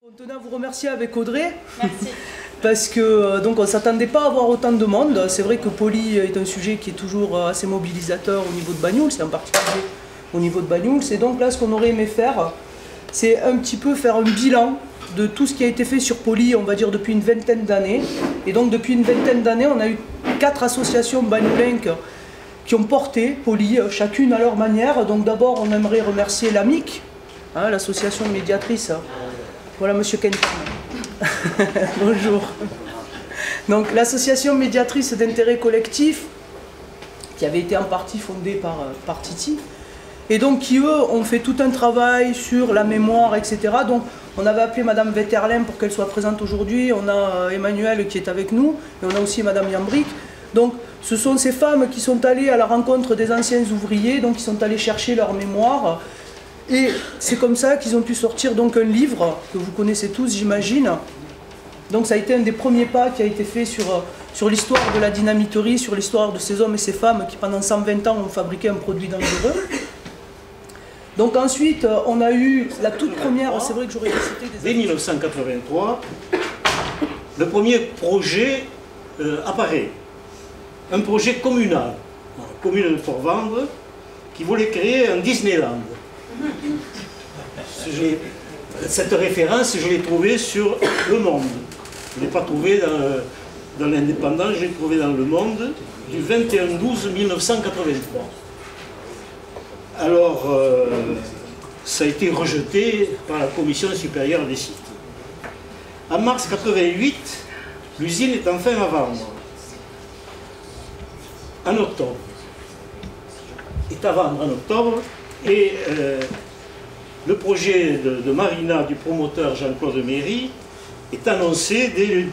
On tenait à vous remercier avec Audrey. Merci. Parce que donc on ne s'attendait pas à avoir autant de monde. C'est vrai que Poly est un sujet qui est toujours assez mobilisateur au niveau de Banyuls, c'est en particulier au niveau de Banyuls. Et donc là, ce qu'on aurait aimé faire, c'est un petit peu faire un bilan de tout ce qui a été fait sur Poly, on va dire depuis une vingtaine d'années. Et donc depuis une vingtaine d'années, on a eu 4 associations banyulinques qui ont porté Poly, chacune à leur manière. Donc d'abord, on aimerait remercier l'AMIC, hein, l'association médiatrice. Voilà, monsieur Kenton. Bonjour. Donc, l'association médiatrice d'intérêt collectif, qui avait été en partie fondée par Titi, et donc qui, eux, ont fait tout un travail sur la mémoire, etc. Donc, on avait appelé madame Vetterlin pour qu'elle soit présente aujourd'hui. On a Emmanuel qui est avec nous, et on a aussi madame Yambrick. Donc, ce sont ces femmes qui sont allées à la rencontre des anciens ouvriers, donc qui sont allées chercher leur mémoire. Et c'est comme ça qu'ils ont pu sortir donc un livre que vous connaissez tous, j'imagine. Donc ça a été un des premiers pas qui a été fait sur l'histoire de la dynamiterie, sur l'histoire de ces hommes et ces femmes qui pendant 120 ans ont fabriqué un produit dangereux. Donc ensuite, on a eu la toute première, c'est vrai que j'aurais cité des... Dès 1983, le premier projet apparaît. Un projet communal, la commune de Port-Vendre, qui voulait créer un Disneyland. Cette référence, je l'ai trouvée sur Le Monde. Je ne l'ai pas trouvée dans l'Indépendant, je l'ai trouvée dans Le Monde du 21-12-1983. Alors, ça a été rejeté par la Commission supérieure des sites. En mars 88, l'usine est enfin à vendre. En octobre. Est à vendre en octobre. Et le projet de marina du promoteur Jean-Claude Méry est annoncé dès le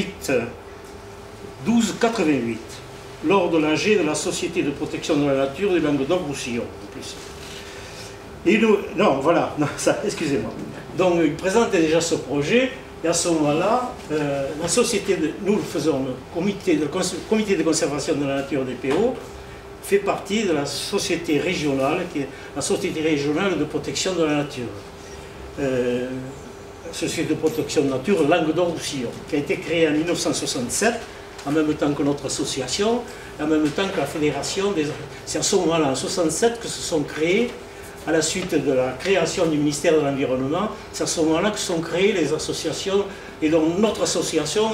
18-12-88, lors de l'AG de la Société de protection de la nature du Languedoc-Roussillon. Et nous, non, voilà, excusez-moi. Donc il présentait déjà ce projet, et à ce moment-là, la société, nous le faisons, le comité de conservation de la nature des PO, fait partie de la société régionale, qui est la Société régionale de protection de la nature. Société de protection de la nature Languedoc-Roussillon, qui a été créée en 1967, en même temps que notre association, et en même temps que la fédération des... C'est à ce moment-là, en 1967, que se sont créés, à la suite de la création du ministère de l'Environnement, c'est à ce moment-là que sont créées les associations, et donc notre association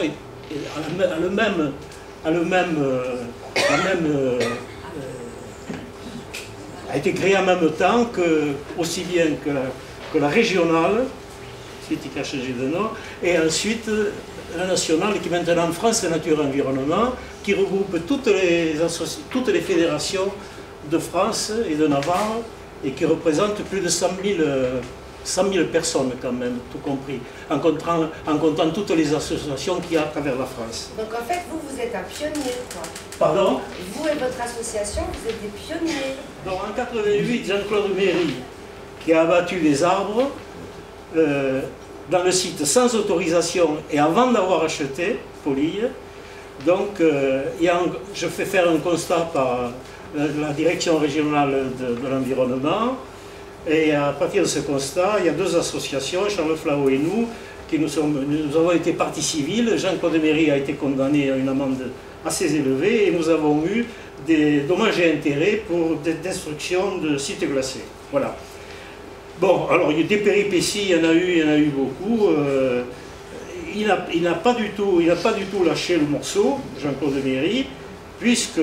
a été créée en même temps que, aussi bien que la régionale, qui a changé de nom, et ensuite la nationale, qui est maintenant France Nature Environnement, qui regroupe toutes les fédérations de France et de Navarre, et qui représente plus de 100 000 personnes quand même, tout compris, en comptant toutes les associations qu'il y a à travers la France. Donc en fait, vous êtes un pionnier, quoi. Pardon? Vous et votre association, vous êtes des pionniers. Donc en 88, Jean-Claude Méry, qui a abattu des arbres dans le site sans autorisation et avant d'avoir acheté Poly, donc je fais faire un constat par la direction régionale de l'environnement, et à partir de ce constat, il y a 2 associations, Charles Flao et nous, nous avons été partie civile. Jean-Claude Méry a été condamné à une amende assez élevée, et nous avons eu des dommages et intérêts pour des destructions de sites glacés. Voilà. Bon, alors il y a des péripéties, il y en a eu beaucoup. Il n'a pas du tout lâché le morceau, Jean-Claude Méry, puisque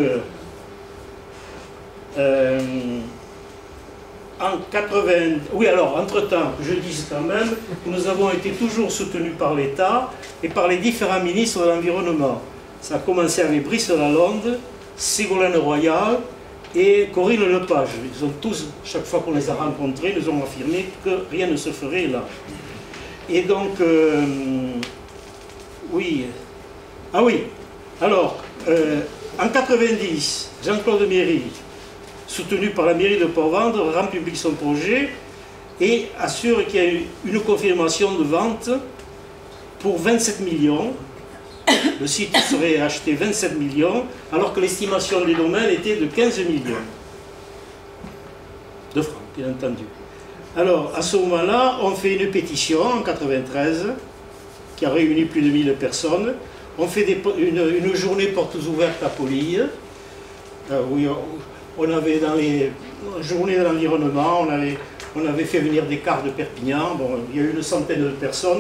en 80... Oui, alors, entre-temps, je dis quand même, nous avons été toujours soutenus par l'État et par les différents ministres de l'Environnement. Ça a commencé avec Brice Lalonde, Ségolène Royal et Corinne Lepage. Ils ont tous, chaque fois qu'on les a rencontrés, nous ont affirmé que rien ne se ferait là. Et donc, oui. Ah oui, alors, en 90, Jean-Claude Méry, soutenu par la mairie de Port-Vendre, rend public son projet et assure qu'il y a eu une confirmation de vente pour 27 millions. Le site serait acheté 27 millions, alors que l'estimation des domaines était de 15 millions de francs, bien entendu. Alors, à ce moment-là, on fait une pétition en 93 qui a réuni plus de 1000 personnes. On fait une journée portes ouvertes à Poligny. Oui, on avait dans les journées de l'environnement, on avait fait venir des cars de Perpignan. Bon, il y a eu une centaine de personnes.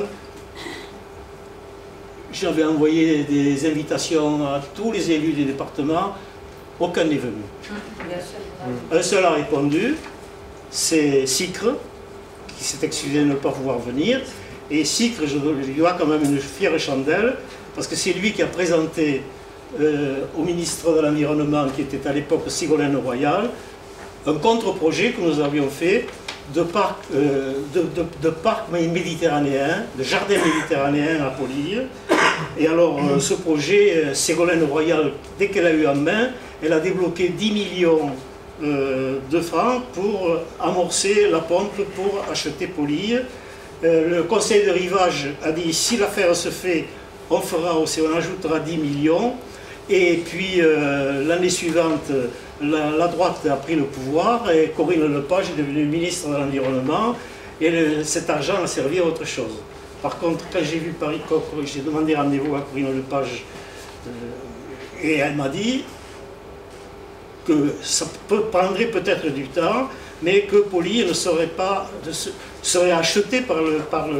J'avais envoyé des invitations à tous les élus des départements. Aucun n'est venu. Un seul a répondu, c'est Sicre, qui s'est excusé de ne pas pouvoir venir. Et Sicre, je lui dois quand même une fière chandelle, parce que c'est lui qui a présenté au ministre de l'Environnement, qui était à l'époque Ségolène Royal, un contre-projet que nous avions fait de parc méditerranéen, de jardin méditerranéen à Poligny. Et alors, ce projet, Ségolène Royal, dès qu'elle a eu en main, elle a débloqué 10 millions de francs pour amorcer la pompe pour acheter Poligny. Le conseil de rivage a dit, si l'affaire se fait, on fera aussi, on ajoutera 10 millions. Et puis, l'année suivante, la droite a pris le pouvoir et Corinne Lepage est devenue ministre de l'Environnement. Et cet argent a servi à autre chose. Par contre, quand j'ai vu Paris Coq, j'ai demandé rendez-vous à Corinne Lepage et elle m'a dit que ça prendrait peut-être du temps, mais que Poligny ne serait pas serait acheté par le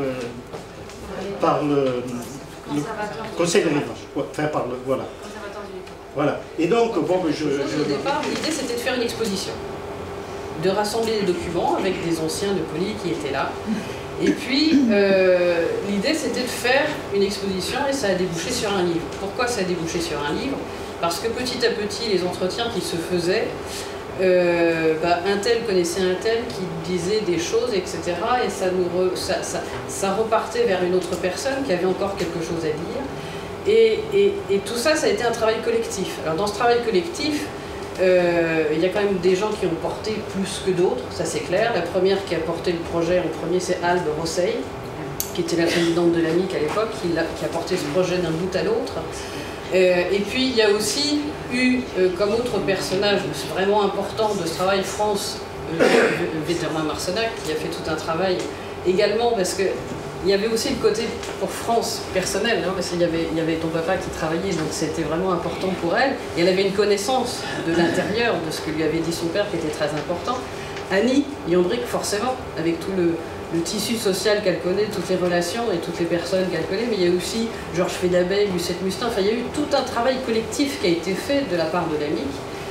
conseil de rivage. Enfin, voilà. Voilà. Et donc, bon, Au départ, l'idée c'était de faire une exposition, de rassembler les documents avec des anciens de Poligny qui étaient là. Et puis, l'idée c'était de faire une exposition et ça a débouché sur un livre. Pourquoi ça a débouché sur un livre? Parce que petit à petit, les entretiens qui se faisaient, un tel connaissait un tel qui disait des choses, etc. Et ça repartait vers une autre personne qui avait encore quelque chose à dire. Et tout ça, ça a été un travail collectif. Alors dans ce travail collectif, il y a quand même des gens qui ont porté plus que d'autres, ça c'est clair. La première qui a porté le projet en premier, c'est Albe Rosseil, qui était la présidente de l'AMIC à l'époque, qui a porté ce projet d'un bout à l'autre. Et puis il y a aussi eu comme autre personnage vraiment important de ce travail France, Véterin Marcenac, qui a fait tout un travail également, parce que il y avait aussi le côté pour France personnel, hein, parce qu'il y avait ton papa qui travaillait, donc c'était vraiment important pour elle. Et elle avait une connaissance de l'intérieur, de ce que lui avait dit son père, qui était très important. Annie Yandrick, forcément, avec tout le tissu social qu'elle connaît, toutes les relations et toutes les personnes qu'elle connaît, mais il y a aussi Georges Fédabey, Lucette Mustin, enfin il y a eu tout un travail collectif qui a été fait de la part de l'AMIC.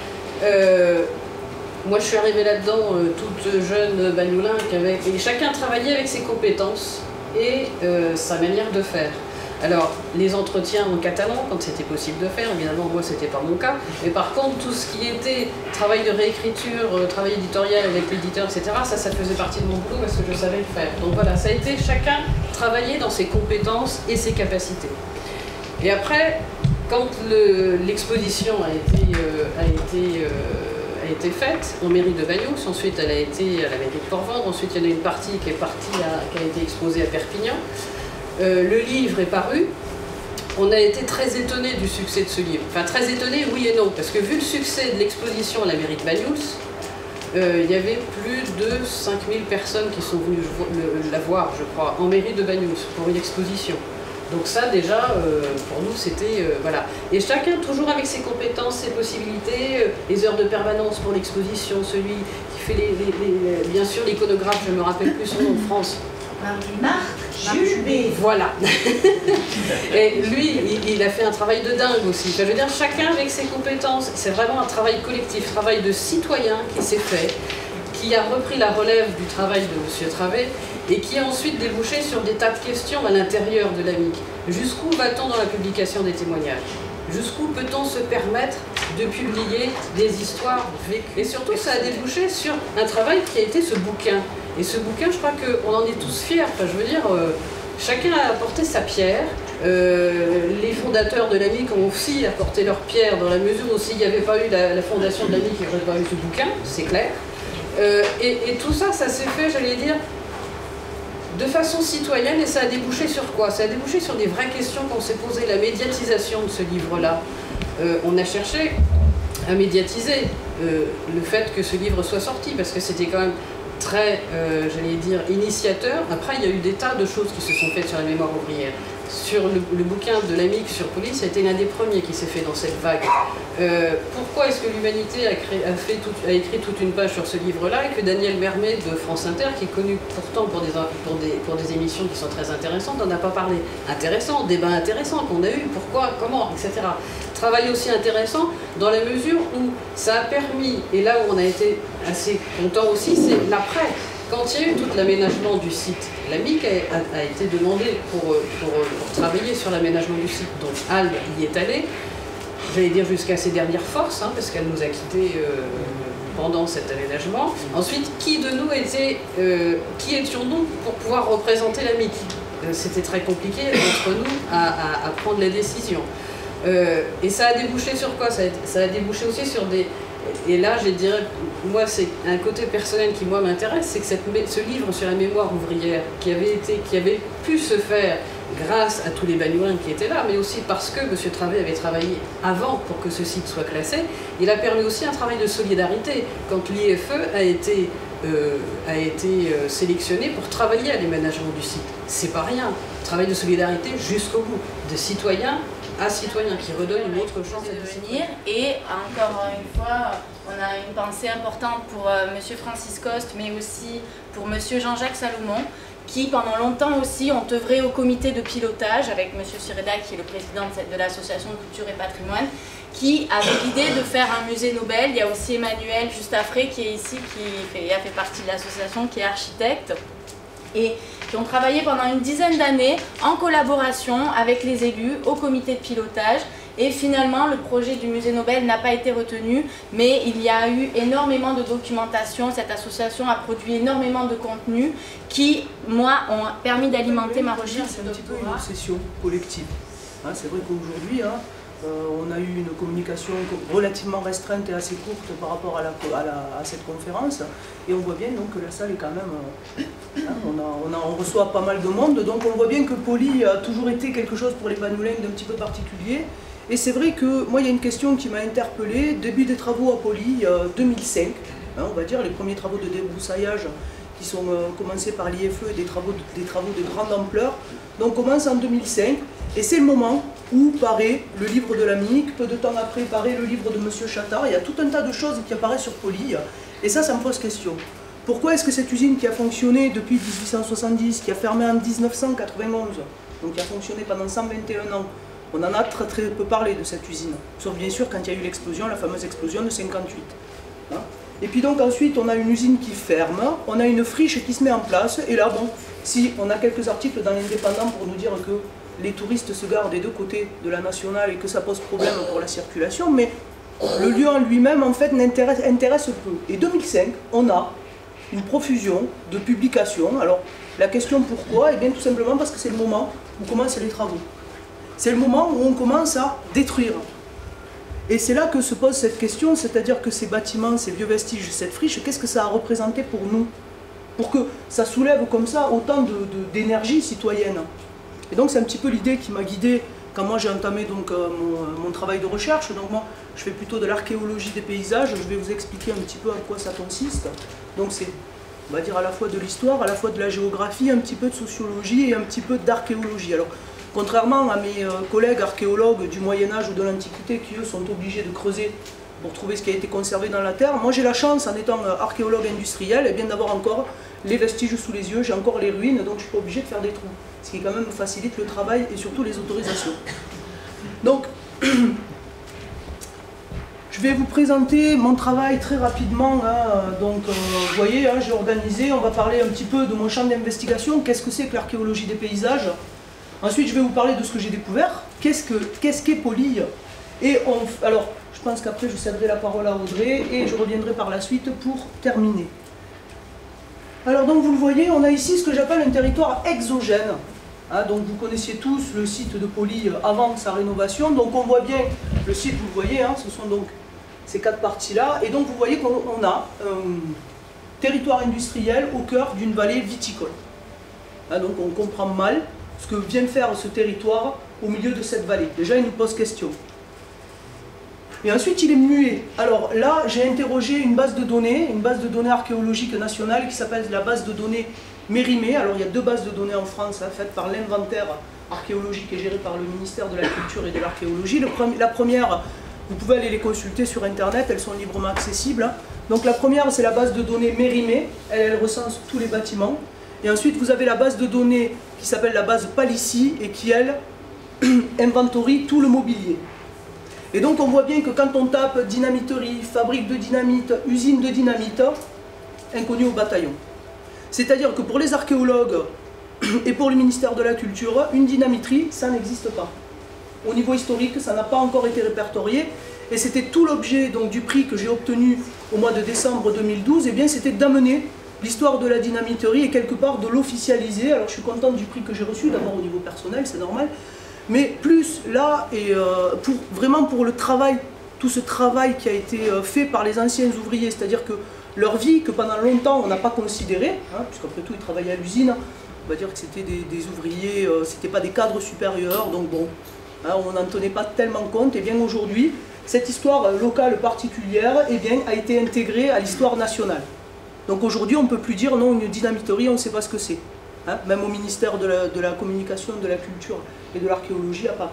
Moi je suis arrivée là-dedans toute jeune bagnoulin, et chacun travaillait avec ses compétences et sa manière de faire. Alors, les entretiens en catalan, quand c'était possible de faire, évidemment, moi, c'était pas mon cas. Mais par contre, tout ce qui était travail de réécriture, travail éditorial avec l'éditeur, etc., ça faisait partie de mon boulot parce que je savais le faire. Donc voilà, ça a été chacun travailler dans ses compétences et ses capacités. Et après, quand l'exposition a été faite en mairie de Banyuls, ensuite elle a été à la mairie de Port-Vendre, ensuite il y en a une partie qui a été exposée à Perpignan. Le livre est paru. On a été très étonnés du succès de ce livre. Enfin, très étonnés, oui et non, parce que vu le succès de l'exposition à la mairie de Banyuls, il y avait plus de 5000 personnes qui sont venues la voir, je crois, en mairie de Banyuls pour une exposition. Donc ça, déjà, pour nous, c'était... voilà. Et chacun, toujours avec ses compétences, ses possibilités, les heures de permanence pour l'exposition, celui qui fait bien sûr l'iconographe, je ne me rappelle plus son nom, de France. Marc Jules B. Voilà. Et lui, il a fait un travail de dingue aussi. Je veux dire, chacun avec ses compétences. C'est vraiment un travail collectif, travail de citoyen qui s'est fait, qui a repris la relève du travail de M. Travet et qui a ensuite débouché sur des tas de questions à l'intérieur de l'AMIC. Jusqu'où va-t-on dans la publication des témoignages? Jusqu'où peut-on se permettre de publier des histoires vécues? Et surtout, ça a débouché sur un travail qui a été ce bouquin. Et ce bouquin, je crois qu'on en est tous fiers. Enfin, je veux dire, chacun a apporté sa pierre. Les fondateurs de l'AMIC ont aussi apporté leur pierre, dans la mesure où s'il n'y avait pas eu la fondation de l'AMIC, il n'y aurait pas eu ce bouquin, c'est clair. Et tout ça, ça s'est fait, j'allais dire, de façon citoyenne, et ça a débouché sur quoi? Ça a débouché sur des vraies questions qu'on s'est posées. La médiatisation de ce livre-là. On a cherché à médiatiser le fait que ce livre soit sorti, parce que c'était quand même très, j'allais dire, initiateur. Après, il y a eu des tas de choses qui se sont faites sur la mémoire ouvrière. Sur le bouquin de l'AMIC sur Poli, ça a été l'un des premiers qui s'est fait dans cette vague. Pourquoi est-ce que l'Humanité a écrit toute une page sur ce livre-là et que Daniel Vermet de France Inter, qui est connu pourtant pour des émissions qui sont très intéressantes, n'en a pas parlé? Intéressant, débat intéressant qu'on a eu, pourquoi, comment, etc. Travail aussi intéressant dans la mesure où ça a permis, et là où on a été assez content aussi, c'est l'après. Quand il y a eu tout l'aménagement du site, l'AMIC a été demandé pour travailler sur l'aménagement du site. Donc Albe y est allée, j'allais dire jusqu'à ses dernières forces, hein, parce qu'elle nous a quittés pendant cet aménagement. Ensuite, qui de nous qui étions-nous pour pouvoir représenter l'AMIC? C'était très compliqué entre nous à prendre les décisions. Et ça a débouché sur quoi? Ça a débouché aussi sur des... Et là, je dirais, moi, c'est un côté personnel qui, moi, m'intéresse, c'est que ce livre sur la mémoire ouvrière, qui avait pu se faire grâce à tous les Bagnouliens qui étaient là, mais aussi parce que M. Travet avait travaillé avant pour que ce site soit classé, il a permis aussi un travail de solidarité. Quand l'IFE a été sélectionné pour travailler à l'aménagement du site, c'est pas rien. Travail de solidarité jusqu'au bout, de citoyen à citoyen, qui redonne une autre chance de venir. Et encore une fois, on a une pensée importante pour M. Francis Coste, mais aussi pour M. Jean-Jacques Salomon, qui pendant longtemps aussi ont œuvré au comité de pilotage avec M. Sireda, qui est le président de l'association de culture et patrimoine, qui avait l'idée de faire un musée Nobel. Il y a aussi Emmanuel Justafré qui est ici, qui a fait partie de l'association, qui est architecte, et qui ont travaillé pendant une dizaine d'années en collaboration avec les élus au comité de pilotage. Et finalement, le projet du musée Nobel n'a pas été retenu, mais il y a eu énormément de documentation. Cette association a produit énormément de contenu qui, moi, ont permis d'alimenter ma recherche. C'est un petit peu une obsession collective. Hein, c'est vrai qu'aujourd'hui, on a eu une communication relativement restreinte et assez courte par rapport à cette conférence, et on voit bien donc, que la salle est quand même... on reçoit pas mal de monde, donc on voit bien que Poli a toujours été quelque chose pour les Bagnouliens d'un petit peu particulier. Et c'est vrai que moi il y a une question qui m'a interpellé, début des travaux à Poli, 2005, on va dire les premiers travaux de débroussaillage qui sont commencés par l'IFE, des travaux de grande ampleur. Donc on commence en 2005, et c'est le moment où paraît le livre de l'AMIC, peu de temps après paraît le livre de M. Chattard. Il y a tout un tas de choses qui apparaissent sur Poli, et ça me pose question. Pourquoi est-ce que cette usine qui a fonctionné depuis 1870, qui a fermé en 1991, donc qui a fonctionné pendant 121 ans, on en a très très peu parlé de cette usine, sauf bien sûr quand il y a eu l'explosion, la fameuse explosion de 58. Hein? Et puis donc ensuite on a une usine qui ferme, on a une friche qui se met en place, et là bon, si on a quelques articles dans l'Indépendant pour nous dire que les touristes se garent des deux côtés de la nationale et que ça pose problème pour la circulation, mais le lieu en lui-même en fait intéresse peu. Et 2005, on a une profusion de publications. Alors la question pourquoi? Eh bien tout simplement parce que c'est le moment où commencent les travaux. C'est le moment où on commence à détruire. Et c'est là que se pose cette question, c'est-à-dire que ces bâtiments, ces vieux vestiges, cette friche, qu'est-ce que ça a représenté pour nous? Pour que ça soulève comme ça autant d'énergie citoyenne. Et donc c'est un petit peu l'idée qui m'a guidé quand moi j'ai entamé donc, mon travail de recherche. Donc moi je fais plutôt de l'archéologie des paysages, je vais vous expliquer un petit peu en quoi ça consiste. Donc c'est, on va dire, à la fois de l'histoire, à la fois de la géographie, un petit peu de sociologie et un petit peu d'archéologie. Alors contrairement à mes collègues archéologues du Moyen-Âge ou de l'Antiquité qui eux sont obligés de creuser pour trouver ce qui a été conservé dans la terre, moi j'ai la chance en étant archéologue industriel, eh bien d'avoir encore les vestiges sous les yeux, j'ai encore les ruines, donc je ne suis pas obligé de faire des trous. Ce qui quand même facilite le travail et surtout les autorisations. Donc, je vais vous présenter mon travail très rapidement. Hein. Donc, vous voyez, hein, j'ai organisé, on va parler un petit peu de mon champ d'investigation, qu'est-ce que c'est que l'archéologie des paysages. Ensuite, je vais vous parler de ce que j'ai découvert, qu'est-ce qu'est Poli. Et alors, je pense qu'après, je céderai la parole à Audrey et je reviendrai par la suite pour terminer. Alors donc vous le voyez, on a ici ce que j'appelle un territoire exogène. Hein, donc vous connaissiez tous le site de Poli avant sa rénovation. Donc on voit bien le site, vous le voyez, hein, ce sont donc ces quatre parties-là. Et donc vous voyez qu'on a un territoire industriel au cœur d'une vallée viticole. Hein, donc on comprend mal ce que vient faire ce territoire au milieu de cette vallée. Déjà il nous pose question. Et ensuite, il est muet. Alors là, j'ai interrogé une base de données archéologiques nationale qui s'appelle la base de données Mérimée. Alors il y a deux bases de données en France, hein, faites par l'inventaire archéologique et gérée par le ministère de la Culture et de l'Archéologie. La première, vous pouvez aller les consulter sur Internet, elles sont librement accessibles. Hein. Donc la première, c'est la base de données Mérimée, elle recense tous les bâtiments. Et ensuite, vous avez la base de données qui s'appelle la base Palissy et qui, elle, inventorie tout le mobilier. Et donc on voit bien que quand on tape dynamiterie, fabrique de dynamite, usine de dynamite, inconnu au bataillon. C'est-à-dire que pour les archéologues et pour le ministère de la Culture, une dynamiterie, ça n'existe pas. Au niveau historique, ça n'a pas encore été répertorié. Et c'était tout l'objet du prix que j'ai obtenu au mois de décembre 2012, et bien c'était d'amener l'histoire de la dynamiterie et quelque part de l'officialiser. Alors je suis contente du prix que j'ai reçu, d'abord au niveau personnel, c'est normal. Mais plus là, et vraiment pour le travail, tout ce travail qui a été fait par les anciens ouvriers, c'est-à-dire que leur vie, que pendant longtemps on n'a pas considéré, hein, puisqu'après tout ils travaillaient à l'usine, on va dire que c'était des ouvriers, c'était pas des cadres supérieurs, donc bon, hein, on n'en tenait pas tellement compte. Et bien aujourd'hui, cette histoire locale particulière a été intégrée à l'histoire nationale. Donc aujourd'hui on ne peut plus dire non, une dynamiterie, on ne sait pas ce que c'est. Hein, même au ministère de la Communication, de la Culture et de l'Archéologie à Paris.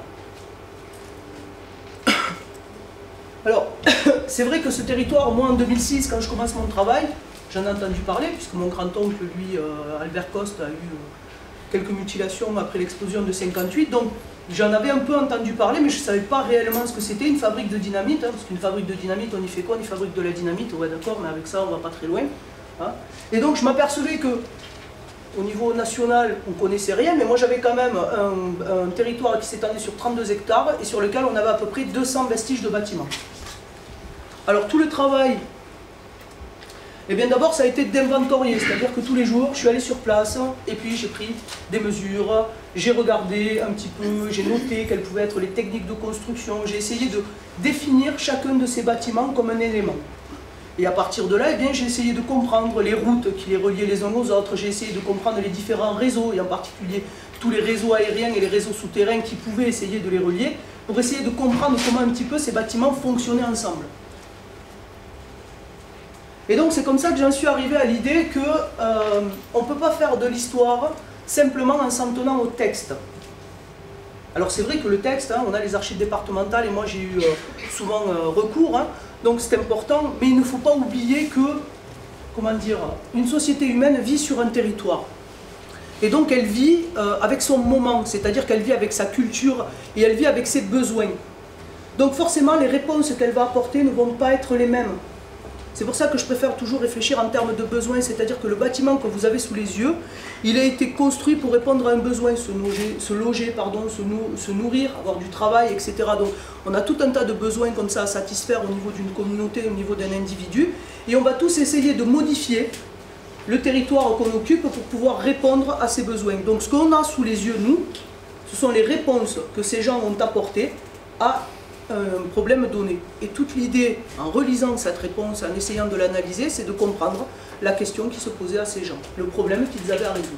Alors, c'est vrai que ce territoire, moi en 2006, quand je commence mon travail, j'en ai entendu parler, puisque mon grand-oncle, lui, Albert Coste, a eu quelques mutilations après l'explosion de 58, donc j'en avais un peu entendu parler, mais je ne savais pas réellement ce que c'était une fabrique de dynamite, hein, parce qu'une fabrique de dynamite, on y fait quoi? On y fabrique de la dynamite, ouais d'accord, mais avec ça on ne va pas très loin. Hein. Et donc je m'apercevais que au niveau national, on ne connaissait rien, mais moi j'avais quand même un territoire qui s'étendait sur 32 hectares et sur lequel on avait à peu près 200 vestiges de bâtiments. Alors tout le travail, eh bien d'abord ça a été d'inventorier, c'est-à-dire que tous les jours je suis allé sur place et puis j'ai pris des mesures, j'ai regardé un petit peu, j'ai noté quelles pouvaient être les techniques de construction, j'ai essayé de définir chacun de ces bâtiments comme un élément. Et à partir de là, eh bien, j'ai essayé de comprendre les routes qui les reliaient les uns aux autres, j'ai essayé de comprendre les différents réseaux, et en particulier tous les réseaux aériens et les réseaux souterrains qui pouvaient essayer de les relier, pour essayer de comprendre comment un petit peu ces bâtiments fonctionnaient ensemble. Et donc c'est comme ça que j'en suis arrivé à l'idée qu'on ne peut pas faire de l'histoire simplement en s'en tenant au texte. Alors c'est vrai que le texte, hein, on a les archives départementales et moi j'ai eu souvent recours, hein, donc c'est important, mais il ne faut pas oublier que, comment dire, une société humaine vit sur un territoire. Et donc elle vit avec son moment, c'est-à-dire qu'elle vit avec sa culture et elle vit avec ses besoins. Donc forcément les réponses qu'elle va apporter ne vont pas être les mêmes. C'est pour ça que je préfère toujours réfléchir en termes de besoins, c'est-à-dire que le bâtiment que vous avez sous les yeux, il a été construit pour répondre à un besoin, se loger, se nourrir, avoir du travail, etc. Donc on a tout un tas de besoins comme ça à satisfaire au niveau d'une communauté, au niveau d'un individu, et on va tous essayer de modifier le territoire qu'on occupe pour pouvoir répondre à ces besoins. Donc ce qu'on a sous les yeux, nous, ce sont les réponses que ces gens ont apportées à un problème donné. Et toute l'idée, en relisant cette réponse, en essayant de l'analyser, c'est de comprendre la question qui se posait à ces gens, le problème qu'ils avaient à résoudre.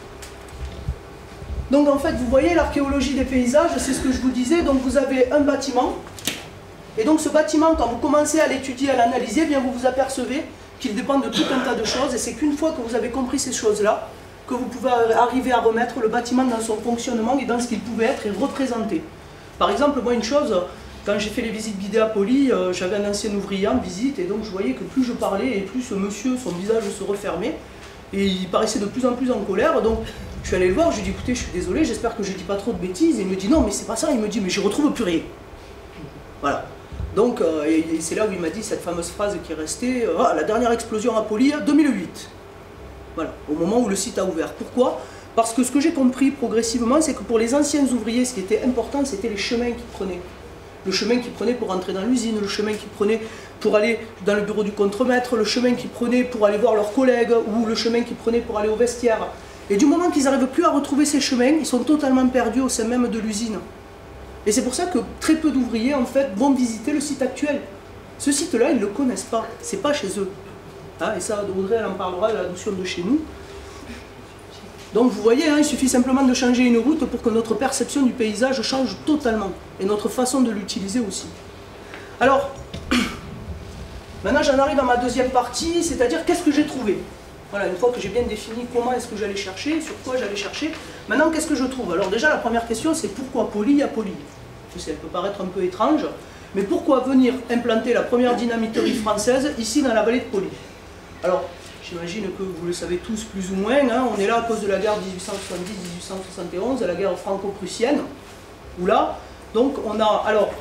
Donc en fait, vous voyez, l'archéologie des paysages, c'est ce que je vous disais, donc vous avez un bâtiment, et donc ce bâtiment, quand vous commencez à l'étudier, à l'analyser, bien vous vous apercevez qu'il dépend de tout un tas de choses, et c'est qu'une fois que vous avez compris ces choses-là, que vous pouvez arriver à remettre le bâtiment dans son fonctionnement et dans ce qu'il pouvait être et représenter. Par exemple, moi une chose, quand j'ai fait les visites guidées à Poly, j'avais un ancien ouvrier en visite et donc je voyais que plus je parlais et plus ce monsieur, son visage se refermait et il paraissait de plus en plus en colère. Donc je suis allé le voir, je lui ai dit écoutez, je suis désolé, j'espère que je ne dis pas trop de bêtises. Et il me dit non, mais c'est pas ça. Il me dit mais je retrouve plus rien. Voilà. Donc et c'est là où il m'a dit cette fameuse phrase qui est restée la dernière explosion à Poly, 2008. Voilà, au moment où le site a ouvert. Pourquoi ? Parce que ce que j'ai compris progressivement, c'est que pour les anciens ouvriers, ce qui était important, c'était les chemins qu'ils prenaient. Le chemin qu'ils prenaient pour entrer dans l'usine, le chemin qu'ils prenaient pour aller dans le bureau du contremaître, le chemin qu'ils prenaient pour aller voir leurs collègues, ou le chemin qu'ils prenaient pour aller au vestiaire. Et du moment qu'ils n'arrivent plus à retrouver ces chemins, ils sont totalement perdus au sein même de l'usine. Et c'est pour ça que très peu d'ouvriers, en fait, vont visiter le site actuel. Ce site-là, ils ne le connaissent pas, c'est pas chez eux. Hein, et ça, Audrey, elle en parlera de la notion de chez nous. Donc vous voyez, hein, il suffit simplement de changer une route pour que notre perception du paysage change totalement. Et notre façon de l'utiliser aussi. Alors, maintenant j'en arrive à ma deuxième partie, c'est-à-dire qu'est-ce que j'ai trouvé. Voilà, une fois que j'ai bien défini comment est-ce que j'allais chercher, sur quoi j'allais chercher, maintenant qu'est-ce que je trouve? Alors déjà la première question c'est pourquoi Poly à Poly? Je sais, elle peut paraître un peu étrange, mais pourquoi venir implanter la première dynamiterie française ici dans la vallée de Poly? Alors, j'imagine que vous le savez tous plus ou moins, hein, on est là à cause de la guerre 1870-1871, la guerre franco-prussienne, où là, donc on a, alors,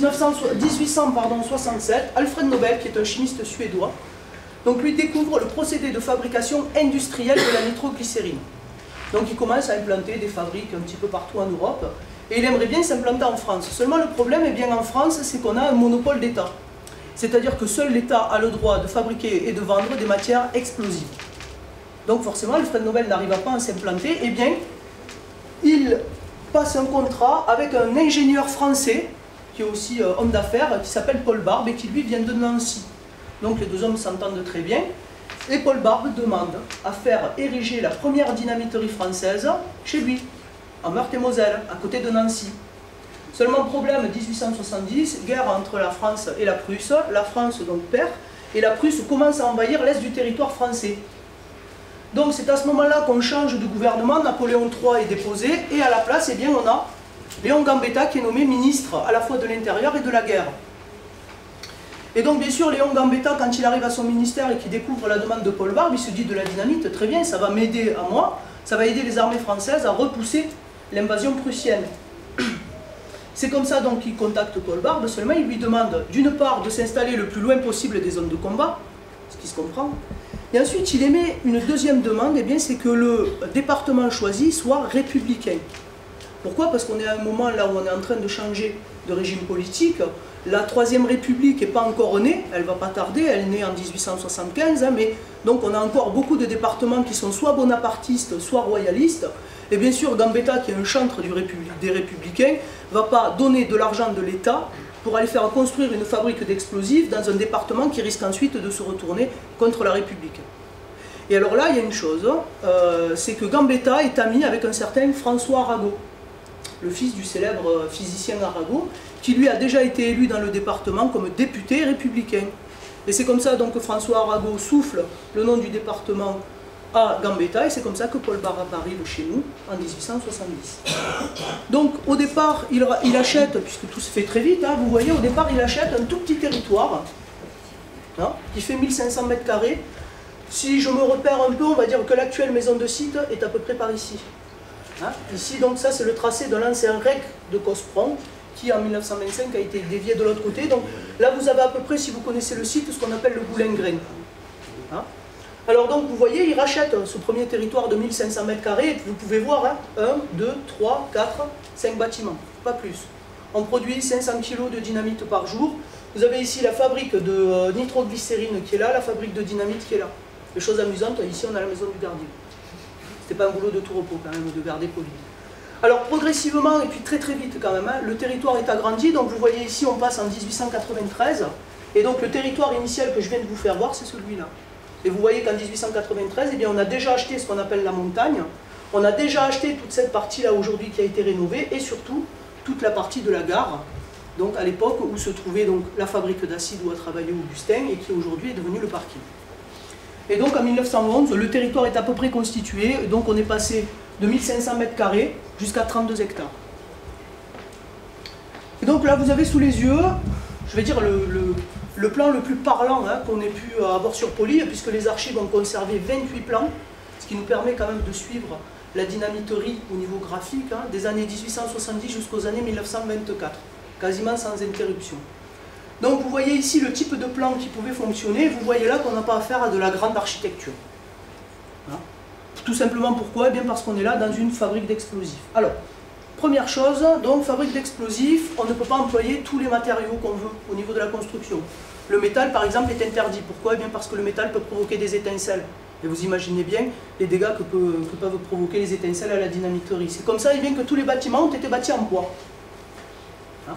1867, Alfred Nobel, qui est un chimiste suédois, donc lui découvre le procédé de fabrication industrielle de la nitroglycérine. Donc il commence à implanter des fabriques un petit peu partout en Europe, et il aimerait bien s'implanter en France. Seulement le problème, eh bien, en France, c'est qu'on a un monopole d'État. C'est-à-dire que seul l'État a le droit de fabriquer et de vendre des matières explosives. Donc forcément, Alfred Nobel n'arriva pas à s'implanter, eh bien, il passe un contrat avec un ingénieur français, qui est aussi homme d'affaires, qui s'appelle Paul Barbe, et qui lui vient de Nancy. Donc les deux hommes s'entendent très bien, et Paul Barbe demande à faire ériger la première dynamiterie française chez lui, en Meurthe-et-Moselle, à côté de Nancy. Seulement problème, 1870, guerre entre la France et la Prusse, la France donc perd, et la Prusse commence à envahir l'est du territoire français. Donc c'est à ce moment-là qu'on change de gouvernement, Napoléon III est déposé, et à la place, eh bien, on a Léon Gambetta qui est nommé ministre à la fois de l'Intérieur et de la guerre. Et donc bien sûr, Léon Gambetta, quand il arrive à son ministère et qu'il découvre la demande de Paul Barbe, il se dit de la dynamite, très bien, ça va m'aider à moi, ça va aider les armées françaises à repousser l'invasion prussienne. C'est comme ça donc qu'il contacte Paul Barbe, seulement il lui demande d'une part de s'installer le plus loin possible des zones de combat, ce qui se comprend, et ensuite il émet une deuxième demande, eh bien c'est que le département choisi soit républicain. Pourquoi? Parce qu'on est à un moment là où on est en train de changer de régime politique. La Troisième République n'est pas encore née, elle ne va pas tarder, elle est née en 1875, hein, mais donc on a encore beaucoup de départements qui sont soit bonapartistes, soit royalistes. Et bien sûr, Gambetta, qui est un chantre des Républicains, ne va pas donner de l'argent de l'État pour aller faire construire une fabrique d'explosifs dans un département qui risque ensuite de se retourner contre la République. Et alors là, il y a une chose, c'est que Gambetta est ami avec un certain François Arago, le fils du célèbre physicien Arago, qui lui a déjà été élu dans le département comme député républicain. Et c'est comme ça donc, que François Arago souffle le nom du département à Gambetta, et c'est comme ça que Paul Barbe arrive chez nous en 1870. Donc au départ, il achète, puisque tout se fait très vite, hein, vous voyez, au départ il achète un tout petit territoire, hein, qui fait 1500 m². Si je me repère un peu, on va dire que l'actuelle maison de site est à peu près par ici. Hein, ici, donc ça c'est le tracé de l'ancien REC de Cospron, qui en 1925 a été dévié de l'autre côté. Donc là vous avez à peu près, si vous connaissez le site, ce qu'on appelle le Boulingrin. Hein. Alors donc vous voyez, il rachète ce premier territoire de 1500 m², et vous pouvez voir, hein, 1, 2, 3, 4, 5 bâtiments, pas plus. On produit 500 kg de dynamite par jour. Vous avez ici la fabrique de nitroglycérine qui est là, la fabrique de dynamite qui est là. Les choses amusantes, ici on a la maison du gardien. C'était pas un boulot de tout repos quand même de garder Poly. Alors progressivement, et puis très très vite quand même, hein, le territoire est agrandi. Donc vous voyez ici, on passe en 1893, et donc le territoire initial que je viens de vous faire voir, c'est celui-là. Et vous voyez qu'en 1893, eh bien, on a déjà acheté ce qu'on appelle la montagne, on a déjà acheté toute cette partie-là aujourd'hui qui a été rénovée, et surtout toute la partie de la gare, donc à l'époque où se trouvait donc la fabrique d'acide où a travaillé Augustin, et qui aujourd'hui est devenue le parking. Et donc en 1911, le territoire est à peu près constitué, donc on est passé de 1500 m² jusqu'à 32 hectares. Et donc là vous avez sous les yeux, je vais dire le plan le plus parlant, hein, qu'on ait pu avoir sur Poly, puisque les archives ont conservé 28 plans, ce qui nous permet quand même de suivre la dynamiterie au niveau graphique, hein, des années 1870 jusqu'aux années 1924, quasiment sans interruption. Donc vous voyez ici le type de plan qui pouvait fonctionner, vous voyez là qu'on n'a pas affaire à de la grande architecture. Hein. Tout simplement pourquoi? Eh bien parce qu'on est là dans une fabrique d'explosifs. Alors, première chose, donc fabrique d'explosifs, on ne peut pas employer tous les matériaux qu'on veut au niveau de la construction. Le métal par exemple est interdit. Pourquoi? Eh bien parce que le métal peut provoquer des étincelles. Et vous imaginez bien les dégâts que peuvent provoquer les étincelles à la dynamiterie. C'est comme ça, eh bien, que tous les bâtiments ont été bâtis en bois. Hein.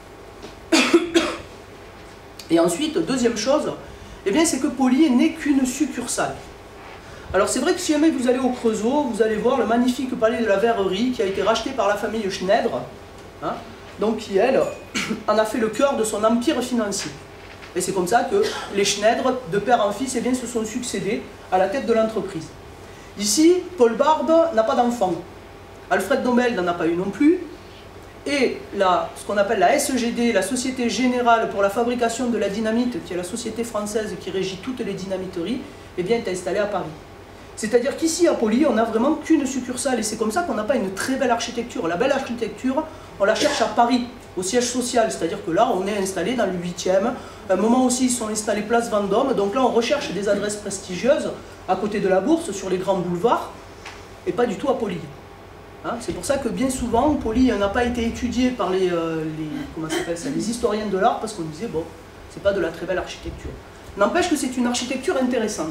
Et ensuite, deuxième chose, eh bien c'est que Poly n'est qu'une succursale. Alors c'est vrai que si jamais vous allez au Creusot, vous allez voir le magnifique palais de la Verrerie qui a été racheté par la famille Schneider. Hein. donc qui, elle, en a fait le cœur de son empire financier. Et c'est comme ça que les Schneider, de père en fils, eh bien, se sont succédés à la tête de l'entreprise. Ici, Paul Barbe n'a pas d'enfant. Alfred Nobel n'en a pas eu non plus. Et ce qu'on appelle la SEGD, la Société Générale pour la Fabrication de la Dynamite, qui est la société française qui régit toutes les dynamiteries, eh bien, est installée à Paris. C'est-à-dire qu'ici, à Poly, on n'a vraiment qu'une succursale, et c'est comme ça qu'on n'a pas une très belle architecture. La belle architecture, on la cherche à Paris, au siège social, c'est-à-dire que là, on est installé dans le 8e. À un moment aussi, ils sont installés place Vendôme, donc là, on recherche des adresses prestigieuses, à côté de la Bourse, sur les grands boulevards, et pas du tout à Poly. Hein, c'est pour ça que bien souvent, Poly n'a pas été étudié par les historiens de l'art, parce qu'on disait, bon, c'est pas de la très belle architecture. N'empêche que c'est une architecture intéressante.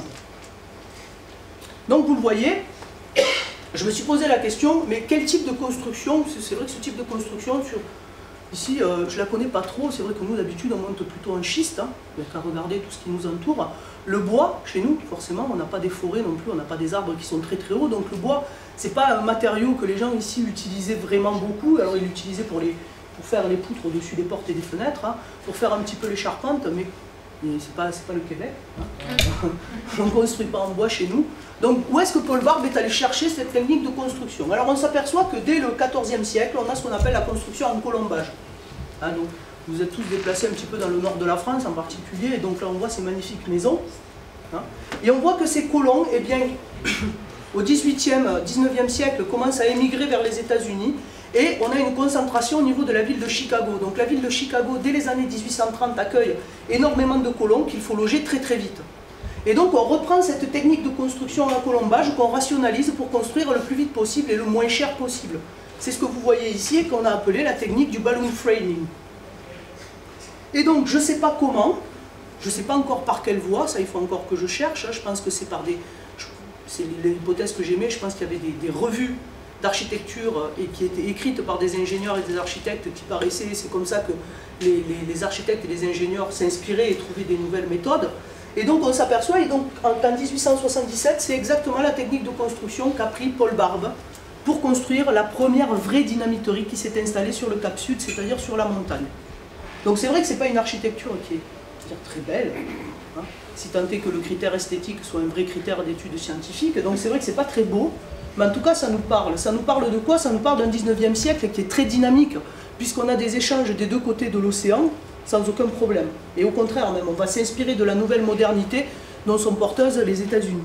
Donc vous le voyez, je me suis posé la question, mais quel type de construction, c'est vrai que ce type de construction, ici je ne la connais pas trop, c'est vrai que nous d'habitude on monte plutôt en schiste, hein, il n'y a qu'à regarder tout ce qui nous entoure. Le bois, chez nous, forcément, on n'a pas des forêts non plus, on n'a pas des arbres qui sont très très hauts, donc le bois, c'est pas un matériau que les gens ici utilisaient vraiment beaucoup, alors ils l'utilisaient pour faire les poutres au-dessus des portes et des fenêtres, hein, pour faire un petit peu les charpentes, mais c'est pas le Québec, hein. On ne construit pas en bois chez nous. Donc où est-ce que Paul Barbe est allé chercher cette technique de construction? Alors on s'aperçoit que dès le XIVe siècle, on a ce qu'on appelle la construction en colombage. Hein, donc, vous êtes tous déplacés un petit peu dans le nord de la France en particulier, et donc là on voit ces magnifiques maisons. Hein, et on voit que ces colons, eh bien, au XVIIIe, XIXe siècle, commencent à émigrer vers les États-Unis, et on a une concentration au niveau de la ville de Chicago. Donc la ville de Chicago, dès les années 1830, accueille énormément de colons qu'il faut loger très très vite. Et donc on reprend cette technique de construction en colombage qu'on rationalise pour construire le plus vite possible et le moins cher possible. C'est ce que vous voyez ici et qu'on a appelé la technique du balloon framing. Et donc je ne sais pas comment, je ne sais pas encore par quelle voie, ça il faut encore que je cherche, je pense que c'est par des... C'est l'hypothèse que j'aimais, je pense qu'il y avait des revues d'architecture et qui étaient écrites par des ingénieurs et des architectes qui paraissaient, c'est comme ça que les architectes et les ingénieurs s'inspiraient et trouvaient des nouvelles méthodes. Et donc on s'aperçoit, et donc en 1877, c'est exactement la technique de construction qu'a pris Paul Barbe pour construire la première vraie dynamiterie qui s'est installée sur le Cap Sud, c'est-à-dire sur la montagne. Donc c'est vrai que ce n'est pas une architecture qui est très belle, hein, si tant est que le critère esthétique soit un vrai critère d'étude scientifique, donc c'est vrai que ce n'est pas très beau, mais en tout cas ça nous parle. Ça nous parle de quoi? Ça nous parle d'un 19e siècle qui est très dynamique, puisqu'on a des échanges des deux côtés de l'océan, sans aucun problème. Et au contraire même, on va s'inspirer de la nouvelle modernité dont sont porteuses les États-Unis.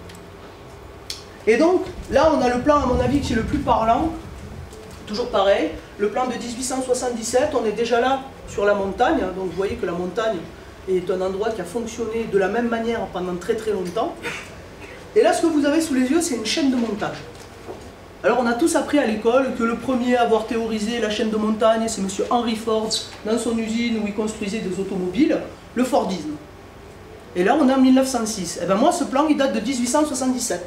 Et donc, là on a le plan à mon avis qui est le plus parlant, toujours pareil, le plan de 1877, on est déjà là sur la montagne, donc vous voyez que la montagne est un endroit qui a fonctionné de la même manière pendant très très longtemps. Et là ce que vous avez sous les yeux, c'est une chaîne de montage. Alors on a tous appris à l'école que le premier à avoir théorisé la chaîne de montagne, c'est M. Henry Ford, dans son usine où il construisait des automobiles, le Fordisme. Et là on est en 1906. Et bien moi ce plan il date de 1877.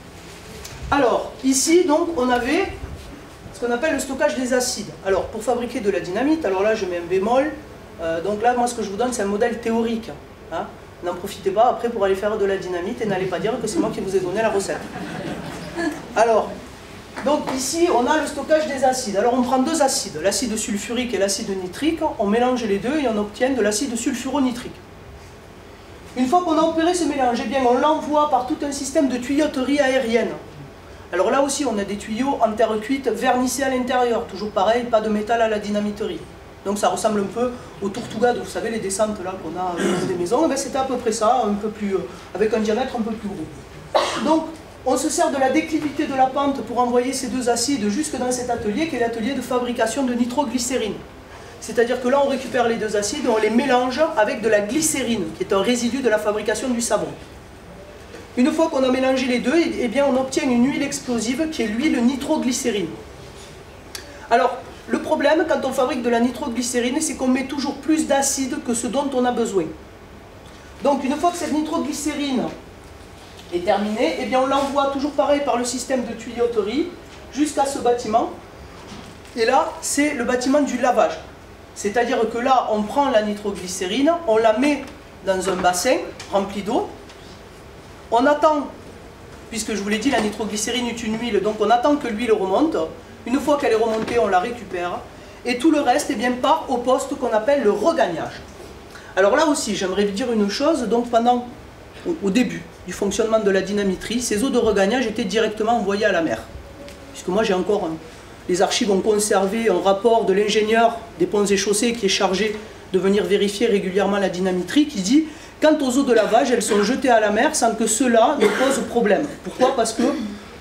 Alors ici donc on avait ce qu'on appelle le stockage des acides. Alors pour fabriquer de la dynamite, alors là je mets un bémol, donc là moi ce que je vous donne c'est un modèle théorique. Hein. N'en profitez pas après pour aller faire de la dynamite et n'allez pas dire que c'est moi qui vous ai donné la recette. Alors, donc ici on a le stockage des acides. Alors on prend deux acides, l'acide sulfurique et l'acide nitrique, on mélange les deux et on obtient de l'acide sulfuronitrique. Une fois qu'on a opéré ce mélange, eh bien on l'envoie par tout un système de tuyauterie aérienne. Alors là aussi on a des tuyaux en terre cuite vernissés à l'intérieur, toujours pareil, pas de métal à la dynamiterie. Donc ça ressemble un peu aux Tortugas, vous savez les descentes là qu'on a dans des maisons, c'était à peu près ça, un peu plus, avec un diamètre un peu plus gros. Donc on se sert de la déclivité de la pente pour envoyer ces deux acides jusque dans cet atelier qui est l'atelier de fabrication de nitroglycérine. C'est-à-dire que là on récupère les deux acides et on les mélange avec de la glycérine, qui est un résidu de la fabrication du savon. Une fois qu'on a mélangé les deux, eh bien on obtient une huile explosive qui est l'huile nitroglycérine. Alors, le problème quand on fabrique de la nitroglycérine, c'est qu'on met toujours plus d'acide que ce dont on a besoin. Donc une fois que cette nitroglycérine est terminée, eh bien on l'envoie toujours pareil par le système de tuyauterie jusqu'à ce bâtiment. Et là, c'est le bâtiment du lavage. C'est-à-dire que là, on prend la nitroglycérine, on la met dans un bassin rempli d'eau. On attend, puisque je vous l'ai dit, la nitroglycérine est une huile, donc on attend que l'huile remonte. Une fois qu'elle est remontée, on la récupère. et tout le reste part au poste qu'on appelle le regagnage. Alors là aussi, j'aimerais vous dire une chose, donc au début du fonctionnement de la dynamiterie, ces eaux de regagnage étaient directement envoyées à la mer. Puisque moi j'ai encore, les archives ont conservé un rapport de l'ingénieur des ponts et chaussées qui est chargé de venir vérifier régulièrement la dynamiterie, qui dit « Quant aux eaux de lavage, elles sont jetées à la mer sans que cela ne pose problème. » Pourquoi? Parce que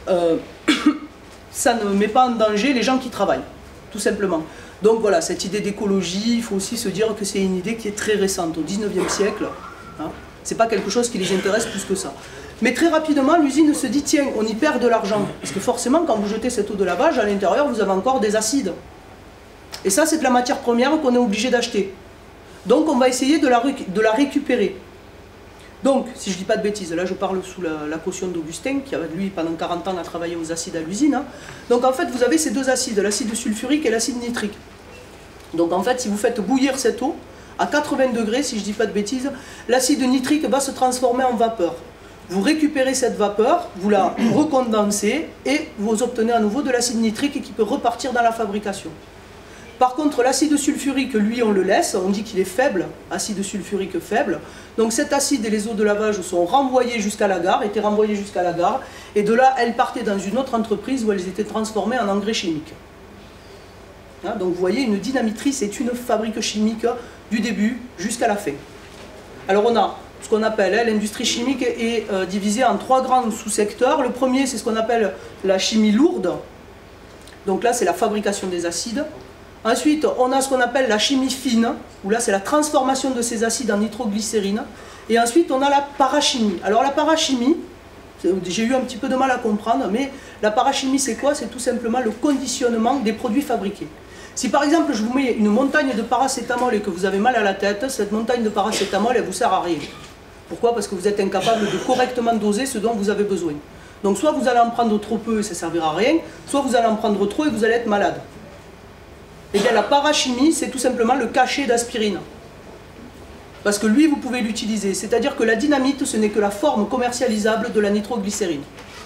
ça ne met pas en danger les gens qui travaillent, tout simplement. Donc voilà, cette idée d'écologie, il faut aussi se dire que c'est une idée qui est très récente, au 19e siècle. Hein. Ce n'est pas quelque chose qui les intéresse plus que ça. Mais très rapidement, l'usine se dit, tiens, on y perd de l'argent. Parce que forcément, quand vous jetez cette eau de lavage, à l'intérieur, vous avez encore des acides. Et ça, c'est de la matière première qu'on est obligé d'acheter. Donc on va essayer de la récupérer. Donc, si je ne dis pas de bêtises, là je parle sous la caution d'Augustin, qui lui pendant 40 ans a travaillé aux acides à l'usine. Hein. Donc en fait vous avez ces deux acides, l'acide sulfurique et l'acide nitrique. Donc en fait si vous faites bouillir cette eau, à 80 degrés, si je ne dis pas de bêtises, l'acide nitrique va se transformer en vapeur. Vous récupérez cette vapeur, vous la recondensez et vous obtenez à nouveau de l'acide nitrique qui peut repartir dans la fabrication. Par contre, l'acide sulfurique, lui, on le laisse, on dit qu'il est faible, acide sulfurique faible. Donc cet acide et les eaux de lavage sont renvoyées jusqu'à la gare, étaient renvoyées jusqu'à la gare, et de là, elles partaient dans une autre entreprise où elles étaient transformées en engrais chimiques. Hein, donc vous voyez, une dynamiterie, c'est une fabrique chimique du début jusqu'à la fin. Alors on a ce qu'on appelle, l'industrie chimique est divisée en 3 grands sous-secteurs. Le premier, c'est ce qu'on appelle la chimie lourde. Donc là, c'est la fabrication des acides. Ensuite, on a ce qu'on appelle la chimie fine, où là c'est la transformation de ces acides en nitroglycérine. Et ensuite, on a la parachimie. Alors la parachimie, j'ai eu un petit peu de mal à comprendre, mais la parachimie c'est quoi? C'est tout simplement le conditionnement des produits fabriqués. Si par exemple je vous mets une montagne de paracétamol et que vous avez mal à la tête, cette montagne de paracétamol elle ne vous sert à rien. Pourquoi? Parce que vous êtes incapable de correctement doser ce dont vous avez besoin. Donc soit vous allez en prendre trop peu et ça ne servira à rien, soit vous allez en prendre trop et vous allez être malade. Et bien la parachimie, c'est tout simplement le cachet d'aspirine. Parce que lui, vous pouvez l'utiliser. C'est-à-dire que la dynamite, ce n'est que la forme commercialisable de la nitroglycérine.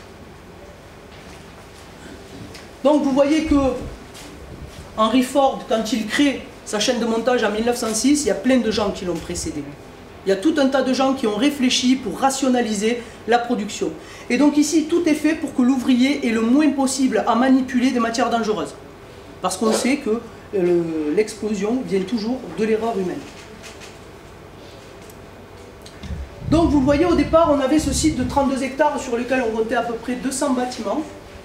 Donc vous voyez que Henry Ford, quand il crée sa chaîne de montage en 1906, il y a plein de gens qui l'ont précédé. Il y a tout un tas de gens qui ont réfléchi pour rationaliser la production. Et donc ici, tout est fait pour que l'ouvrier ait le moins possible à manipuler des matières dangereuses. Parce qu'on sait que l'explosion vient toujours de l'erreur humaine. Donc vous voyez, au départ, on avait ce site de 32 hectares sur lequel on comptait à peu près 200 bâtiments.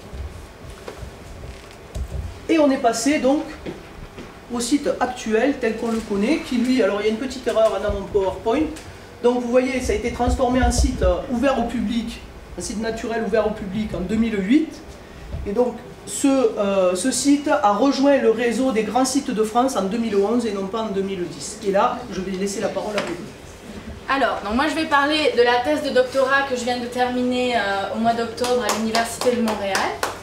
Et on est passé donc au site actuel tel qu'on le connaît, qui lui, alors il y a une petite erreur dans mon PowerPoint. Donc vous voyez, ça a été transformé en site ouvert au public, un site naturel ouvert au public en 2008. Et donc ce site a rejoint le réseau des grands sites de France en 2011 et non pas en 2010. Et là, je vais laisser la parole à vous. Alors, donc moi je vais parler de la thèse de doctorat que je viens de terminer au mois d'octobre à l'Université de Montréal.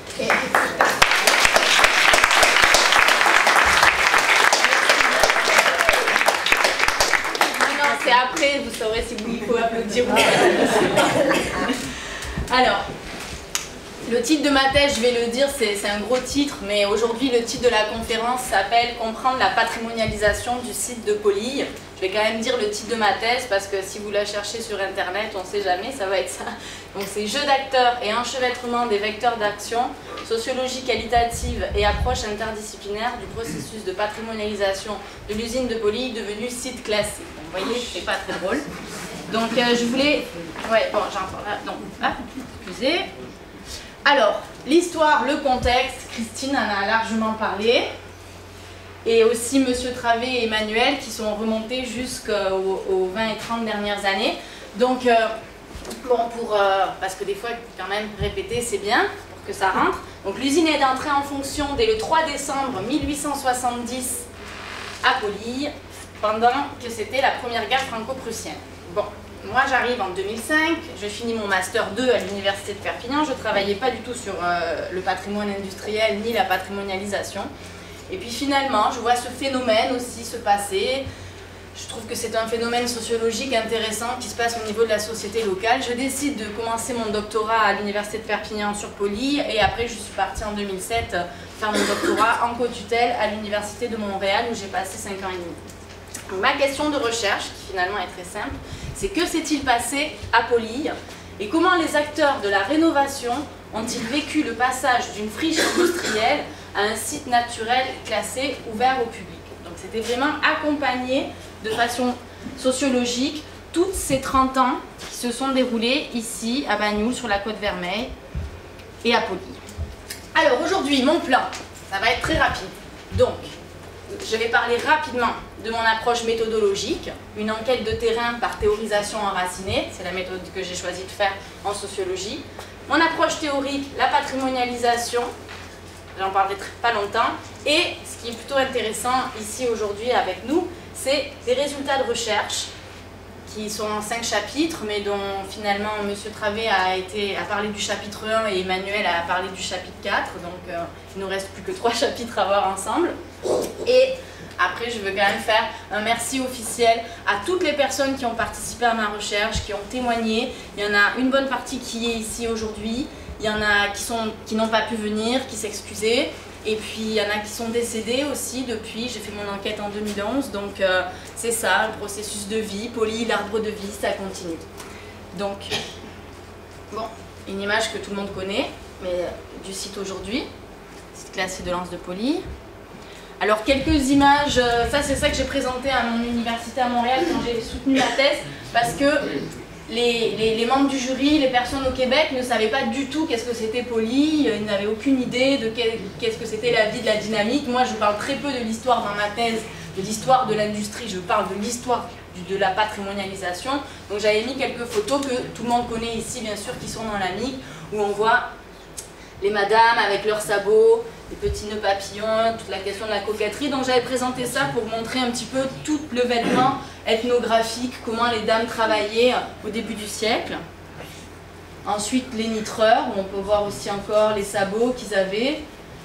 Non, c'est après, vous saurez si il faut applaudir ou pas. Alors, le titre de ma thèse, je vais le dire, c'est un gros titre, mais aujourd'hui le titre de la conférence s'appelle « Comprendre la patrimonialisation du site de Pollille ». Je vais quand même dire le titre de ma thèse parce que si vous la cherchez sur internet, on ne sait jamais, ça va être ça. Donc c'est « Jeu d'acteurs et enchevêtrement des vecteurs d'action, sociologie qualitative et approche interdisciplinaire du processus de patrimonialisation de l'usine de Pollille devenue site classé ». Donc vous voyez, c'est pas très drôle. Donc je voulais... Ouais, bon, j'en parle là. Donc, excusez. Alors, l'histoire, le contexte, Christine en a largement parlé. Et aussi Monsieur Travé et Emmanuel qui sont remontés jusqu'aux 20 et 30 dernières années. Donc, bon, parce que des fois, quand même, répéter, c'est bien, pour que ça rentre. Donc, l'usine est entrée en fonction dès le 3 décembre 1870 à Pollille, pendant que c'était la première guerre franco-prussienne. Bon. Moi j'arrive en 2005, je finis mon Master 2 à l'Université de Perpignan, je ne travaillais pas du tout sur le patrimoine industriel ni la patrimonialisation. Et puis finalement, je vois ce phénomène aussi se passer. Je trouve que c'est un phénomène sociologique intéressant qui se passe au niveau de la société locale. Je décide de commencer mon doctorat à l'Université de Perpignan sur Pollille et après je suis partie en 2007 faire mon doctorat en co-tutelle à l'Université de Montréal où j'ai passé 5 ans et demi. Donc, ma question de recherche, qui finalement est très simple, c'est que s'est-il passé à Poly et comment les acteurs de la rénovation ont-ils vécu le passage d'une friche industrielle à un site naturel classé ouvert au public. Donc c'était vraiment accompagné de façon sociologique toutes ces 30 ans qui se sont déroulés ici à Banyuls sur la Côte Vermeille et à Poly. Alors aujourd'hui, mon plan, ça va être très rapide. Donc, je vais parler rapidement de mon approche méthodologique, une enquête de terrain par théorisation enracinée, c'est la méthode que j'ai choisi de faire en sociologie. Mon approche théorique, la patrimonialisation, j'en parlerai pas longtemps, et ce qui est plutôt intéressant ici aujourd'hui avec nous, c'est des résultats de recherche qui sont en 5 chapitres, mais dont finalement M. Travé a parlé du chapitre 1 et Emmanuel a parlé du chapitre 4, donc il nous reste plus que 3 chapitres à voir ensemble. Et après, je veux quand même faire un merci officiel à toutes les personnes qui ont participé à ma recherche, qui ont témoigné. Il y en a une bonne partie qui est ici aujourd'hui, il y en a qui n'ont pas pu venir, qui s'excusaient. Et puis il y en a qui sont décédés aussi depuis, j'ai fait mon enquête en 2011, donc c'est ça, le processus de vie, Poly, l'arbre de vie, ça continue. Donc, bon, une image que tout le monde connaît, mais du site aujourd'hui, site classé de Lens de Poly. Alors quelques images, ça c'est ça que j'ai présenté à mon université à Montréal quand j'ai soutenu ma thèse, parce que les membres du jury, les personnes au Québec ne savaient pas du tout qu'est-ce que c'était Poly, ils n'avaient aucune idée de qu'est-ce que c'était la vie de la dynamique. Moi je parle très peu de l'histoire dans ma thèse, de l'histoire de l'industrie, je parle de l'histoire de la patrimonialisation. Donc j'avais mis quelques photos que tout le monde connaît ici bien sûr, qui sont dans la MIG, où on voit les madames avec leurs sabots, les petits nœuds papillons, toute la question de la coquetterie. Donc j'avais présenté ça pour montrer un petit peu tout le vêtement ethnographique, comment les dames travaillaient au début du siècle. Ensuite les nitreurs, où on peut voir aussi encore les sabots qu'ils avaient.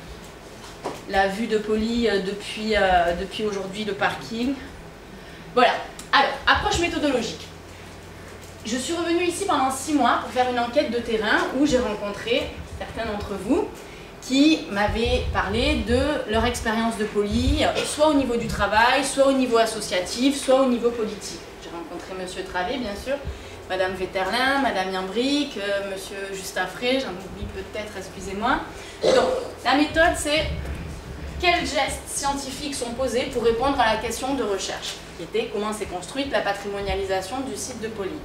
La vue de Poly depuis aujourd'hui, le parking. Voilà. Alors, approche méthodologique. Je suis revenue ici pendant 6 mois pour faire une enquête de terrain où j'ai rencontré certains d'entre vous qui m'avaient parlé de leur expérience de Poly, soit au niveau du travail, soit au niveau associatif, soit au niveau politique. J'ai rencontré M. Travé, bien sûr, Mme Vetterlin, Mme Yambrick, M. Justin Frey, j'en oublie peut-être, excusez-moi. Donc, la méthode, c'est quels gestes scientifiques sont posés pour répondre à la question de recherche, qui était comment s'est construite la patrimonialisation du site de Poly.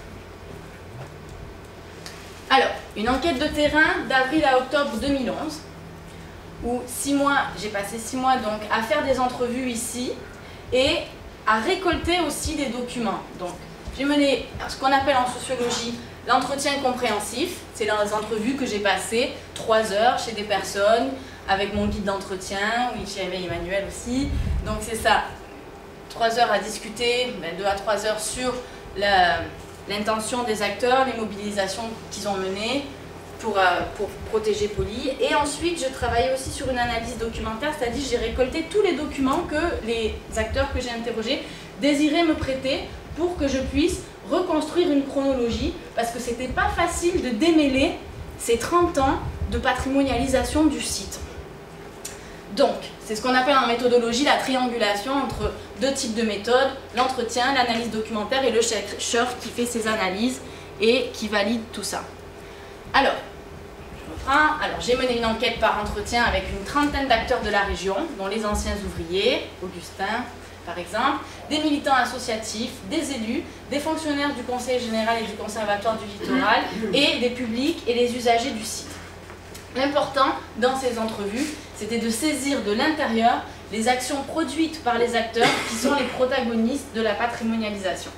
Alors, une enquête de terrain d'avril à octobre 2011, où j'ai passé 6 mois donc à faire des entrevues ici et à récolter aussi des documents. Donc, j'ai mené ce qu'on appelle en sociologie l'entretien compréhensif. C'est dans les entrevues que j'ai passé 3 heures chez des personnes, avec mon guide d'entretien, oui, chez Emmanuel aussi. Donc c'est ça, 3 heures à discuter, 2 à 3 heures sur l'intention des acteurs, les mobilisations qu'ils ont menées pour protéger Poly. Et ensuite, je travaillais aussi sur une analyse documentaire, c'est-à-dire j'ai récolté tous les documents que les acteurs que j'ai interrogés désiraient me prêter pour que je puisse reconstruire une chronologie, parce que c'était pas facile de démêler ces 30 ans de patrimonialisation du site. Donc, c'est ce qu'on appelle en méthodologie la triangulation entre 2 types de méthodes, l'entretien, l'analyse documentaire et le chercheur qui fait ses analyses et qui valide tout ça. Alors, je reprends. Alors, j'ai mené une enquête par entretien avec une trentaine d'acteurs de la région, dont les anciens ouvriers, Augustin par exemple, des militants associatifs, des élus, des fonctionnaires du Conseil général et du Conservatoire du littoral et des publics et les usagers du site. L'important dans ces entrevues, c'était de saisir de l'intérieur les actions produites par les acteurs qui sont les protagonistes de la patrimonialisation.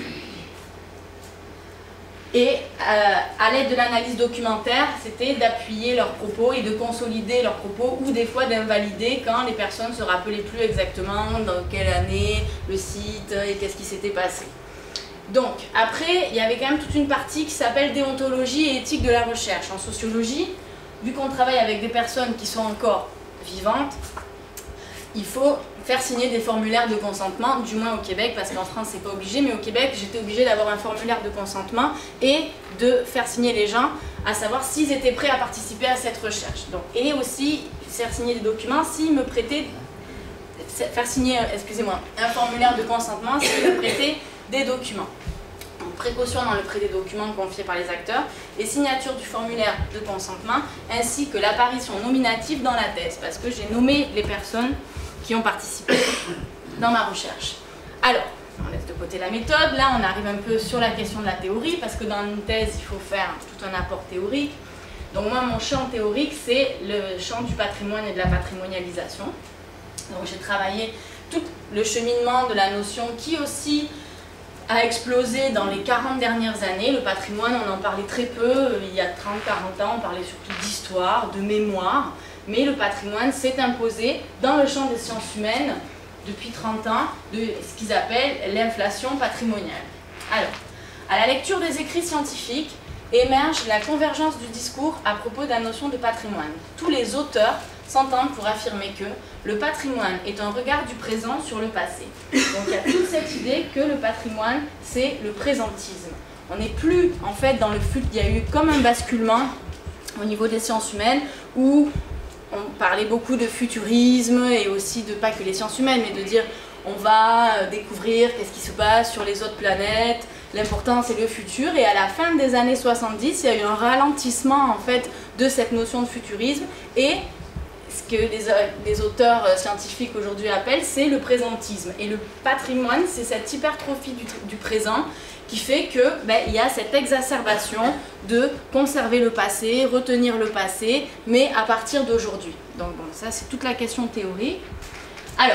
Et à l'aide de l'analyse documentaire, c'était d'appuyer leurs propos et de consolider leurs propos ou des fois d'invalider quand les personnes ne se rappelaient plus exactement dans quelle année, le site et qu'est-ce qui s'était passé. Donc après, il y avait quand même toute une partie qui s'appelle déontologie et éthique de la recherche. En sociologie, vu qu'on travaille avec des personnes qui sont encore vivantes, il faut faire signer des formulaires de consentement, du moins au Québec, parce qu'en France c'est pas obligé, mais au Québec j'étais obligée d'avoir un formulaire de consentement et de faire signer les gens, à savoir s'ils étaient prêts à participer à cette recherche. Donc, et aussi faire signer des documents s'il me prêtait, faire signer, excusez-moi, un formulaire de consentement s'il me prêtait des documents. Donc, précaution dans le prêt des documents confiés par les acteurs et signature du formulaire de consentement ainsi que l'apparition nominative dans la thèse parce que j'ai nommé les personnes qui ont participé dans ma recherche. Alors, on laisse de côté la méthode, là on arrive un peu sur la question de la théorie parce que dans une thèse il faut faire tout un apport théorique. Donc moi mon champ théorique c'est le champ du patrimoine et de la patrimonialisation. Donc j'ai travaillé tout le cheminement de la notion qui aussi a explosé dans les 40 dernières années. Le patrimoine on en parlait très peu, il y a 30-40 ans on parlait surtout d'histoire, de mémoire, mais le patrimoine s'est imposé dans le champ des sciences humaines depuis 30 ans de ce qu'ils appellent l'inflation patrimoniale. Alors, à la lecture des écrits scientifiques, émerge la convergence du discours à propos de la notion de patrimoine. Tous les auteurs s'entendent pour affirmer que le patrimoine est un regard du présent sur le passé. Donc il y a toute cette idée que le patrimoine, c'est le présentisme. On n'est plus, en fait, dans le futur, il y a eu comme un basculement au niveau des sciences humaines où on parlait beaucoup de futurisme et aussi de, pas que les sciences humaines, mais de dire on va découvrir qu'est-ce qui se passe sur les autres planètes, l'important c'est le futur. Et à la fin des années 70, il y a eu un ralentissement en fait de cette notion de futurisme et ce que les auteurs scientifiques aujourd'hui appellent, c'est le présentisme. Et le patrimoine, c'est cette hypertrophie du présent qui fait que il y a cette exacerbation de conserver le passé, retenir le passé, mais à partir d'aujourd'hui. Donc bon, ça c'est toute la question théorique. Alors,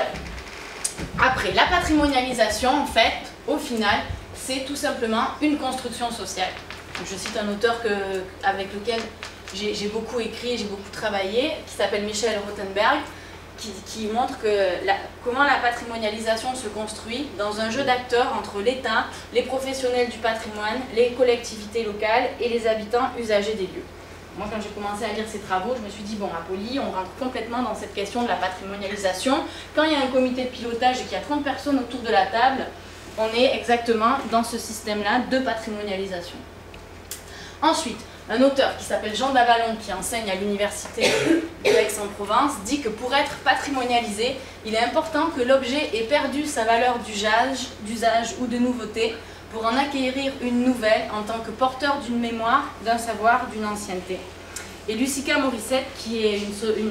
après, la patrimonialisation, en fait, au final, c'est tout simplement une construction sociale. Je cite un auteur avec lequel j'ai beaucoup écrit, j'ai beaucoup travaillé, qui s'appelle Michel Rothenberg, qui montre comment la patrimonialisation se construit dans un jeu d'acteurs entre l'État, les professionnels du patrimoine, les collectivités locales et les habitants usagers des lieux. Moi, quand j'ai commencé à lire ces travaux, je me suis dit, bon, à Poly, on rentre complètement dans cette question de la patrimonialisation. Quand il y a un comité de pilotage et qu'il y a 30 personnes autour de la table, on est exactement dans ce système-là de patrimonialisation. Ensuite, un auteur qui s'appelle Jean Davalon, qui enseigne à l'université de Aix-en-Provence, dit que pour être patrimonialisé, il est important que l'objet ait perdu sa valeur d'usage ou de nouveauté pour en acquérir une nouvelle en tant que porteur d'une mémoire, d'un savoir, d'une ancienneté. Et Lucica Morissette, qui est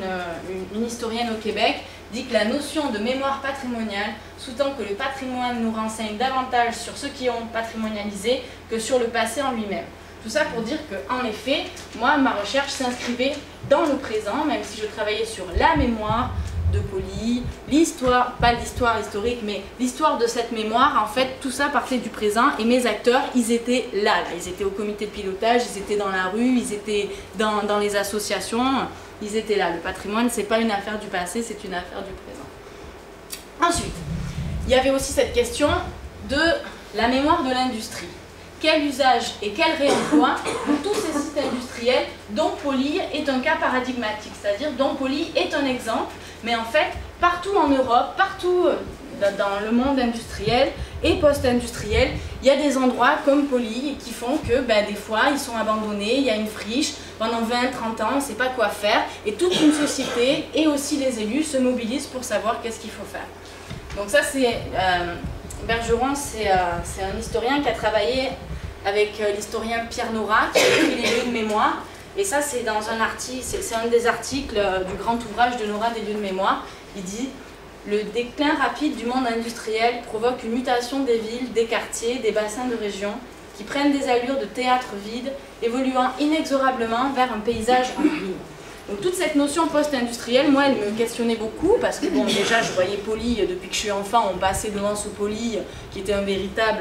une historienne au Québec, dit que la notion de mémoire patrimoniale sous-tend que le patrimoine nous renseigne davantage sur ceux qui ont patrimonialisé que sur le passé en lui-même. Tout ça pour dire qu'en effet, moi, ma recherche s'inscrivait dans le présent, même si je travaillais sur la mémoire de Poly, l'histoire, pas l'histoire historique, mais l'histoire de cette mémoire, en fait, tout ça partait du présent et mes acteurs, ils étaient là. Ils étaient au comité de pilotage, ils étaient dans la rue, ils étaient dans les associations, ils étaient là. Le patrimoine, c'est pas une affaire du passé, c'est une affaire du présent. Ensuite, il y avait aussi cette question de la mémoire de l'industrie. Quel usage et quel réemploi de tous ces sites industriels dont Poly est un cas paradigmatique, c'est-à-dire dont Poly est un exemple, mais en fait, partout en Europe, partout dans le monde industriel et post-industriel, il y a des endroits comme Poly qui font que des fois, ils sont abandonnés, il y a une friche, pendant 20-30 ans, on ne sait pas quoi faire, et toute une société et aussi les élus se mobilisent pour savoir qu'est-ce qu'il faut faire. Donc ça, c'est... Bergeron, c'est un historien qui a travaillé avec l'historien Pierre Nora, qui a écrit les lieux de mémoire. Et ça, c'est dans un article, c'est un des articles du grand ouvrage de Nora des lieux de mémoire. Il dit « Le déclin rapide du monde industriel provoque une mutation des villes, des quartiers, des bassins de région, qui prennent des allures de théâtre vide, évoluant inexorablement vers un paysage en ruine. » Donc toute cette notion post-industrielle, moi, elle me questionnait beaucoup, parce que bon, déjà, je voyais Poly, depuis que je suis enfant, on passait devant ce Poly, qui était une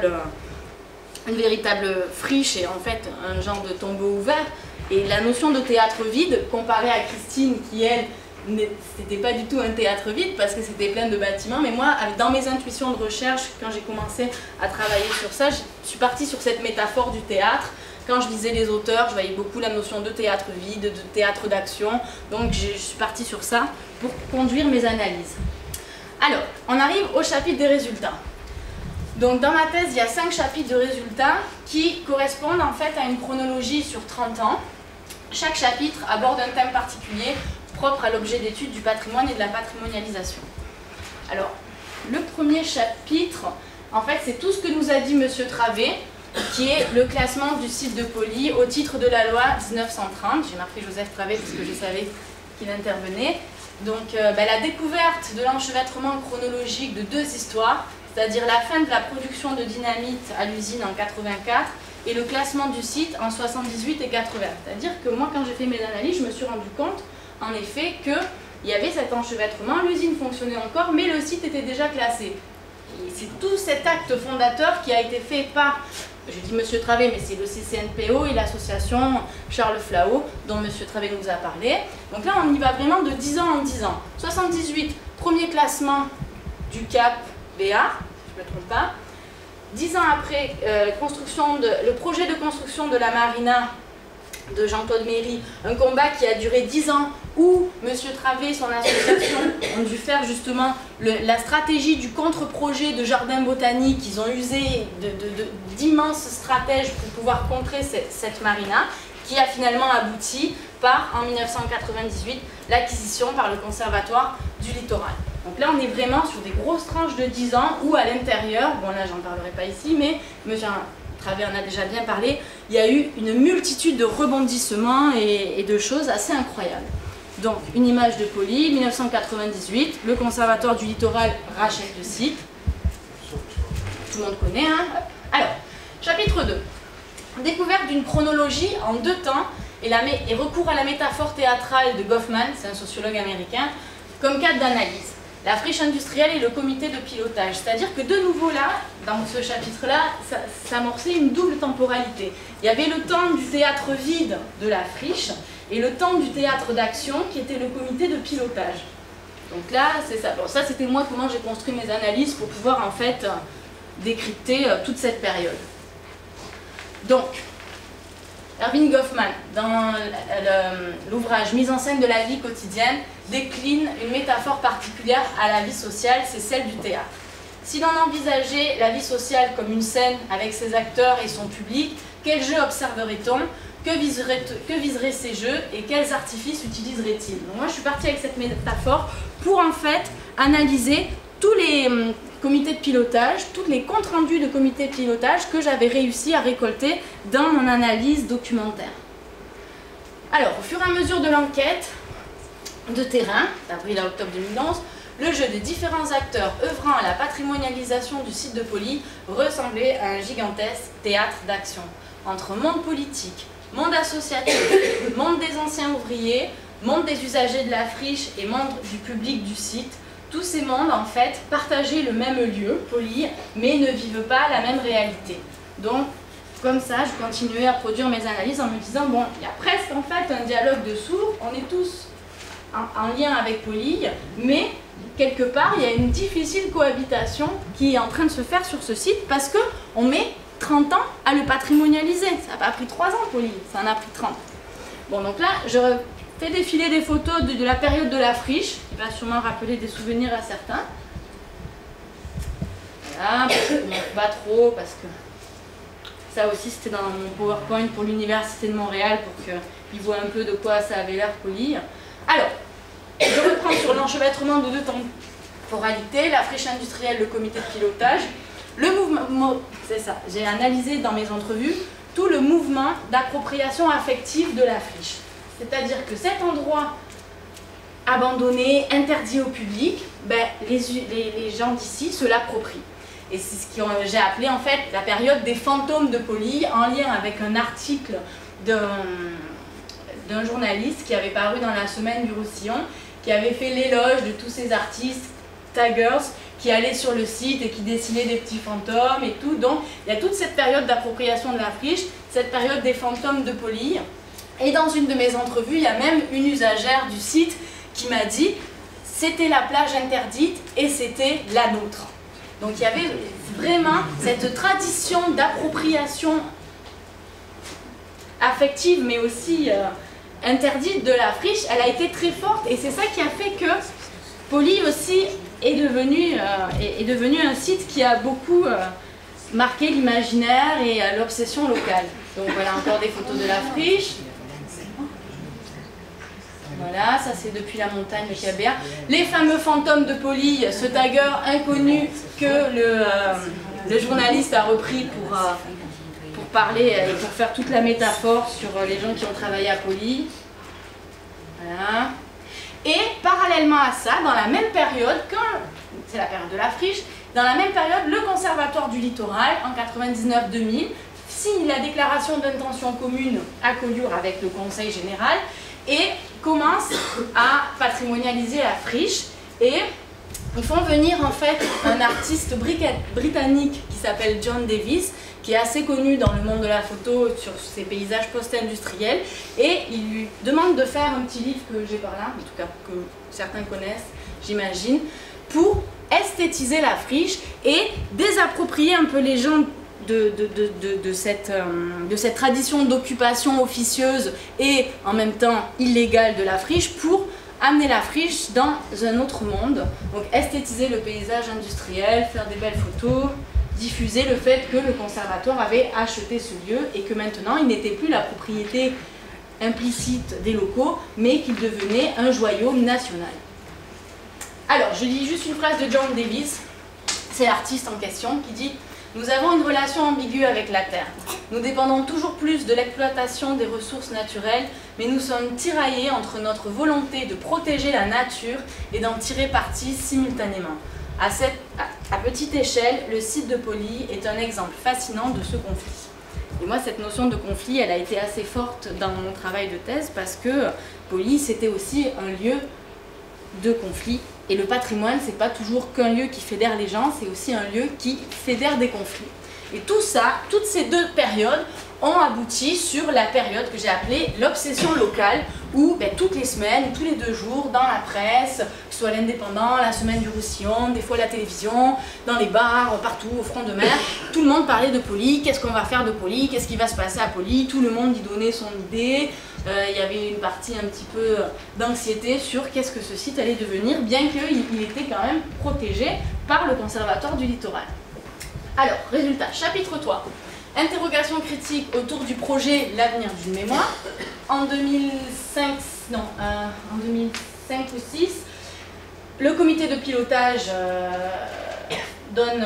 véritable friche, et en fait, un genre de tombeau ouvert. Et la notion de théâtre vide, comparée à Christine, qui, elle, c'était pas du tout un théâtre vide, parce que c'était plein de bâtiments, mais moi, dans mes intuitions de recherche, quand j'ai commencé à travailler sur ça, je suis partie sur cette métaphore du théâtre. Quand je lisais les auteurs, je voyais beaucoup la notion de théâtre vide, de théâtre d'action, donc je suis partie sur ça pour conduire mes analyses. Alors, on arrive au chapitre des résultats. Donc dans ma thèse, il y a 5 chapitres de résultats qui correspondent en fait à une chronologie sur 30 ans. Chaque chapitre aborde un thème particulier, propre à l'objet d'étude du patrimoine et de la patrimonialisation. Alors, le premier chapitre, en fait, c'est tout ce que nous a dit M. Travet, qui est le classement du site de Poly au titre de la loi 1930. J'ai marqué Joseph Travet parce que je savais qu'il intervenait. Donc, la découverte de l'enchevêtrement chronologique de 2 histoires, c'est-à-dire la fin de la production de dynamite à l'usine en 84 et le classement du site en 78 et 80. C'est-à-dire que moi, quand j'ai fait mes analyses, je me suis rendu compte, en effet, qu'il y avait cet enchevêtrement, l'usine fonctionnait encore, mais le site était déjà classé. Et c'est tout cet acte fondateur qui a été fait par, je dis M. Travet, mais c'est le CCNPO et l'association Charles Flau, dont M. Travet nous a parlé. Donc là, on y va vraiment de 10 ans en 10 ans. 78, premier classement du CAP BA, je ne me trompe pas. 10 ans après, le projet de construction de la marina de Jean-Claude Méry, un combat qui a duré 10 ans où M. Travet et son association ont dû faire justement la stratégie du contre-projet de jardin botanique. Ils ont usé d'immenses stratèges pour pouvoir contrer cette marina qui a finalement abouti par, en 1998, l'acquisition par le Conservatoire du Littoral. Donc là, on est vraiment sur des grosses tranches de 10 ans où à l'intérieur, bon là j'en parlerai pas ici, mais M. Travet en a déjà bien parlé, il y a eu une multitude de rebondissements et de choses assez incroyables. Donc, une image de Poly, 1998, le Conservatoire du Littoral rachète le site. Tout le monde connaît, hein? Alors, chapitre 2. Découverte d'une chronologie en 2 temps et recours à la métaphore théâtrale de Goffman, c'est un sociologue américain, comme cadre d'analyse. La friche industrielle et le comité de pilotage. C'est-à-dire que de nouveau là, dans ce chapitre-là, s'amorçait une double temporalité. Il y avait le temps du théâtre vide de la friche et le temps du théâtre d'action qui était le comité de pilotage. Donc là, c'est ça. Bon, ça c'était moi comment j'ai construit mes analyses pour pouvoir en fait décrypter toute cette période. Donc, Erving Goffman, dans l'ouvrage Mise en scène de la vie quotidienne, décline une métaphore particulière à la vie sociale, c'est celle du théâtre. Si l'on envisageait la vie sociale comme une scène avec ses acteurs et son public, quel jeu observerait-on? Que viseraient ces jeux et quels artifices utiliserait-il? Donc moi je suis partie avec cette métaphore pour en fait analyser tous les comités de pilotage, tous les comptes rendus de comités de pilotage que j'avais réussi à récolter dans mon analyse documentaire. Alors, au fur et à mesure de l'enquête de terrain, d'avril à octobre 2011, le jeu des différents acteurs œuvrant à la patrimonialisation du site de Poly ressemblait à un gigantesque théâtre d'action entre monde politique, monde associatif, monde des anciens ouvriers, monde des usagers de la friche et monde du public du site. Tous ces mondes, en fait, partageaient le même lieu, Poly, mais ne vivent pas la même réalité. Donc, comme ça, je continuais à produire mes analyses en me disant, bon, il y a presque en fait un dialogue de sourds, on est tous en lien avec Poly, mais quelque part, il y a une difficile cohabitation qui est en train de se faire sur ce site parce qu'on met 30 ans à le patrimonialiser. Ça n'a pas pris 3 ans, Poly, ça en a pris 30. Bon, donc là, je fait défiler des photos de la période de la friche, qui va sûrement rappeler des souvenirs à certains. Voilà, je ne montre pas trop parce que ça aussi c'était dans mon PowerPoint pour l'Université de Montréal pour qu'ils voient un peu de quoi ça avait l'air Poly. Alors, je reprends sur l'enchevêtrement de 2 temporalités, la friche industrielle, le comité de pilotage. Le mouvement, c'est ça, j'ai analysé dans mes entrevues tout le mouvement d'appropriation affective de la friche. C'est-à-dire que cet endroit abandonné, interdit au public, ben, les gens d'ici se l'approprient. Et c'est ce que j'ai appelé en fait la période des fantômes de Poly, en lien avec un article d'un journaliste qui avait paru dans la Semaine du Roussillon, qui avait fait l'éloge de tous ces artistes taggers qui allaient sur le site et qui dessinaient des petits fantômes et tout. Donc il y a toute cette période d'appropriation de la friche, cette période des fantômes de Poly. Et dans une de mes entrevues, il y a même une usagère du site qui m'a dit « c'était la plage interdite et c'était la nôtre ». Donc il y avait vraiment cette tradition d'appropriation affective mais aussi interdite de la friche, elle a été très forte et c'est ça qui a fait que Poly aussi est devenu un site qui a beaucoup marqué l'imaginaire et l'obsession locale. Donc voilà encore des photos de la friche. Voilà, ça c'est depuis la montagne de Cabert. Les fameux fantômes de Poli, ce tagger inconnu que le journaliste a repris pour parler et pour faire toute la métaphore sur les gens qui ont travaillé à Poli. Voilà. Et parallèlement à ça, dans la même période, c'est la période de la friche, dans la même période, le Conservatoire du Littoral, en 99-2000, signe la déclaration d'intention commune à Collioure avec le Conseil général et commence à patrimonialiser la friche. Et ils font venir en fait un artiste britannique qui s'appelle John Davis, qui est assez connu dans le monde de la photo sur ses paysages post-industriels, et il lui demande de faire un petit livre que j'ai par là, en tout cas que certains connaissent, j'imagine, pour esthétiser la friche et désapproprier un peu les gens de cette tradition d'occupation officieuse et en même temps illégale de la friche pour amener la friche dans un autre monde. Donc esthétiser le paysage industriel, faire des belles photos, diffuser le fait que le conservatoire avait acheté ce lieu et que maintenant il n'était plus la propriété implicite des locaux, mais qu'il devenait un joyau national. Alors, je lis juste une phrase de John Davis, c'est l'artiste en question, qui dit « Nous avons une relation ambiguë avec la terre. Nous dépendons toujours plus de l'exploitation des ressources naturelles, mais nous sommes tiraillés entre notre volonté de protéger la nature et d'en tirer parti simultanément. À petite échelle, le site de Poli est un exemple fascinant de ce conflit. » Et moi, cette notion de conflit, elle a été assez forte dans mon travail de thèse parce que Poli, c'était aussi un lieu de conflit. Et le patrimoine, c'est pas toujours qu'un lieu qui fédère les gens, c'est aussi un lieu qui fédère des conflits. Et tout ça, toutes ces deux périodes ont abouti sur la période que j'ai appelée l'obsession locale, où toutes les semaines, tous les 2 jours, dans la presse, que ce soit l'Indépendant, la Semaine du Roussillon, des fois la télévision, dans les bars, partout, au front de mer, tout le monde parlait de Poli, qu'est-ce qu'on va faire de Poli, qu'est-ce qui va se passer à Poli, tout le monde y donnait son idée. Il y avait une partie un petit peu d'anxiété sur qu'est-ce que ce site allait devenir, bien qu'il était quand même protégé par le Conservatoire du Littoral. Alors, résultat, chapitre 3. Interrogation critique autour du projet L'avenir d'une mémoire. En 2005 ou 2006, le comité de pilotage donne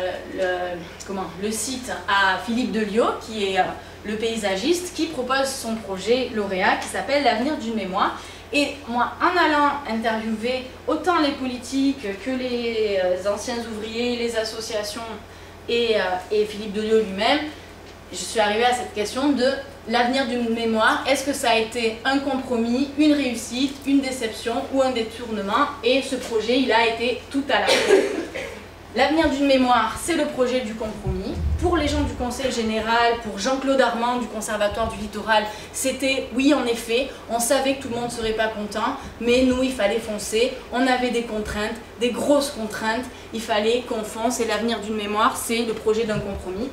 le site à Philippe Delio, qui est le paysagiste, qui propose son projet lauréat qui s'appelle L'avenir d'une mémoire. Et moi, en allant interviewer autant les politiques que les anciens ouvriers, les associations et Philippe Delio lui-même, je suis arrivée à cette question de l'avenir d'une mémoire. Est-ce que ça a été un compromis, une réussite, une déception ou un détournement? Et ce projet, il a été tout à la fois. L'avenir d'une mémoire, c'est le projet du compromis. Pour les gens du Conseil général, pour Jean-Claude Armand du Conservatoire du Littoral, c'était oui en effet, on savait que tout le monde ne serait pas content, mais nous il fallait foncer, on avait des contraintes, des grosses contraintes, il fallait qu'on fonce et l'avenir d'une mémoire, c'est le projet d'un compromis.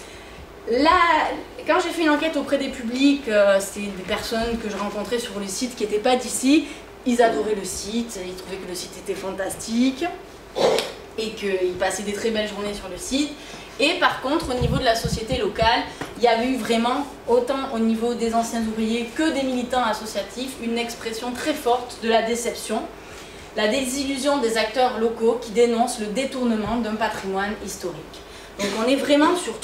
Là, quand j'ai fait une enquête auprès des publics, c'est des personnes que je rencontrais sur le site qui n'étaient pas d'ici, ils adoraient le site, ils trouvaient que le site était fantastique et qu'ils passaient des très belles journées sur le site. Et par contre, au niveau de la société locale, il y a eu vraiment, autant au niveau des anciens ouvriers que des militants associatifs, une expression très forte de la déception, la désillusion des acteurs locaux qui dénoncent le détournement d'un patrimoine historique. Donc on est vraiment sur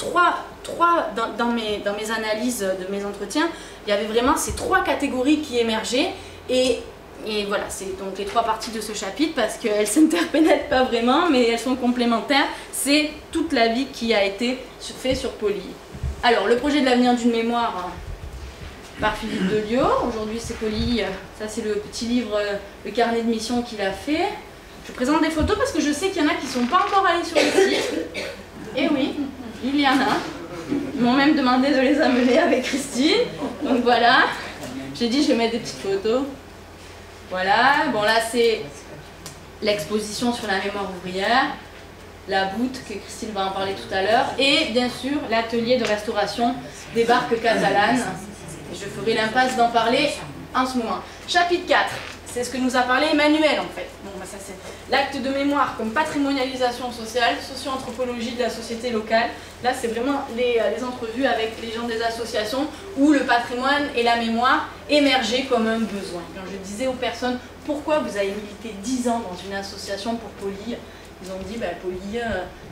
dans mes analyses de mes entretiens, il y avait vraiment ces 3 catégories qui émergeaient et voilà, c'est donc les 3 parties de ce chapitre parce qu'elles ne s'interpénètrent pas vraiment, mais elles sont complémentaires. C'est toute la vie qui a été faite sur Poli. Alors, le projet de l'avenir d'une mémoire par Philippe Delio. Aujourd'hui, c'est Poli. Ça, c'est le petit livre, le carnet de mission qu'il a fait. Je présente des photos parce que je sais qu'il y en a qui ne sont pas encore allés sur le site. Et oui, il y en a. Ils m'ont même demandé de les amener avec Christine. Donc voilà. J'ai dit, je vais mettre des petites photos. Voilà, bon là c'est l'exposition sur la mémoire ouvrière, la voûte que Christine va en parler tout à l'heure, et bien sûr l'atelier de restauration des barques catalanes. Je ferai l'impasse d'en parler en ce moment. Chapitre 4, c'est ce que nous a parlé Emmanuel en fait. Donc moi ça c'est l'acte de mémoire comme patrimonialisation sociale, socio-anthropologie de la société locale. Là c'est vraiment les entrevues avec les gens des associations où le patrimoine et la mémoire émergeaient comme un besoin. Quand je disais aux personnes pourquoi vous avez milité 10 ans dans une association pour Poly, ils ont dit Poly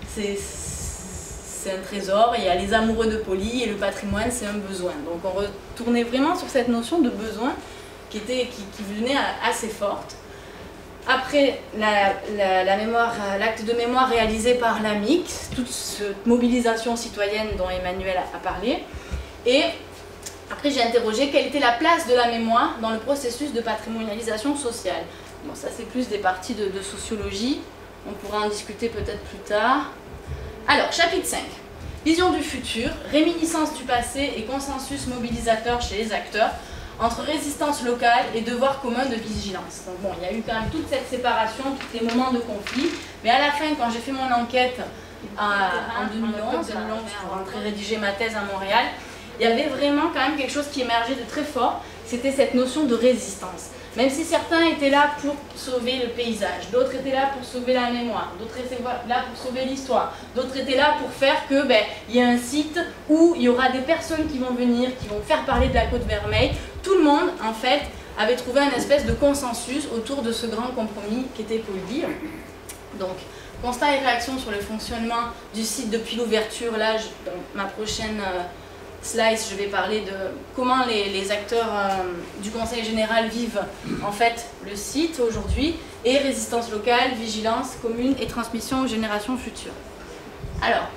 c'est un trésor, il y a les amoureux de Poly et le patrimoine c'est un besoin. Donc on retournait vraiment sur cette notion de besoin qui venait assez forte. Après l'acte de mémoire réalisé par l'AMIC, toute cette mobilisation citoyenne dont Emmanuel a parlé, et après j'ai interrogé quelle était la place de la mémoire dans le processus de patrimonialisation sociale. Bon, ça c'est plus des parties de sociologie, on pourra en discuter peut-être plus tard. Alors, chapitre 5. Vision du futur, réminiscence du passé et consensus mobilisateur chez les acteurs, entre résistance locale et devoir commun de vigilance. Donc bon, il y a eu quand même toute cette séparation, tous les moments de conflit, mais à la fin, quand j'ai fait mon enquête en 2011, pour rentrer rédiger ma thèse à Montréal, il y avait vraiment quand même quelque chose qui émergeait de très fort, c'était cette notion de résistance. Même si certains étaient là pour sauver le paysage, d'autres étaient là pour sauver la mémoire, d'autres étaient là pour sauver l'histoire, d'autres étaient là pour faire que il y a un site où il y aura des personnes qui vont venir, qui vont faire parler de la Côte-Vermeille. Tout le monde, en fait, avait trouvé un espèce de consensus autour de ce grand compromis qu'était Poly. Donc, constat et réaction sur le fonctionnement du site depuis l'ouverture. Là, dans ma prochaine slide, je vais parler de comment les acteurs du Conseil général vivent en fait le site aujourd'hui, et résistance locale, vigilance commune et transmission aux générations futures. Alors,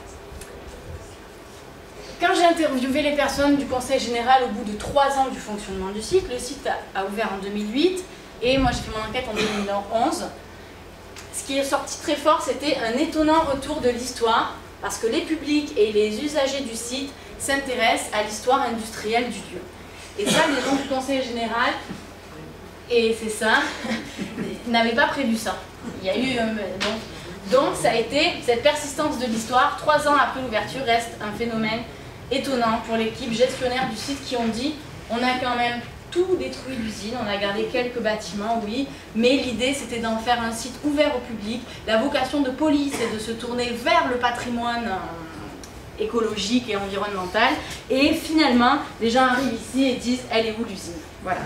quand j'ai interviewé les personnes du Conseil général au bout de 3 ans du fonctionnement du site, le site a ouvert en 2008 et moi j'ai fait mon enquête en 2011. Ce qui est sorti très fort, c'était un étonnant retour de l'histoire, parce que les publics et les usagers du site s'intéressent à l'histoire industrielle du lieu. Et ça, les gens du Conseil général, et c'est ça, n'avaient pas prévu ça. Il y a eu donc ça a été cette persistance de l'histoire. 3 ans après l'ouverture reste un phénomène étonnant pour l'équipe gestionnaire du site qui ont dit on a quand même tout détruit l'usine, on a gardé quelques bâtiments, oui, mais l'idée c'était d'en faire un site ouvert au public. La vocation de Poly, c'est de se tourner vers le patrimoine écologique et environnemental, et finalement les gens arrivent ici et disent elle est où l'usine? Voilà.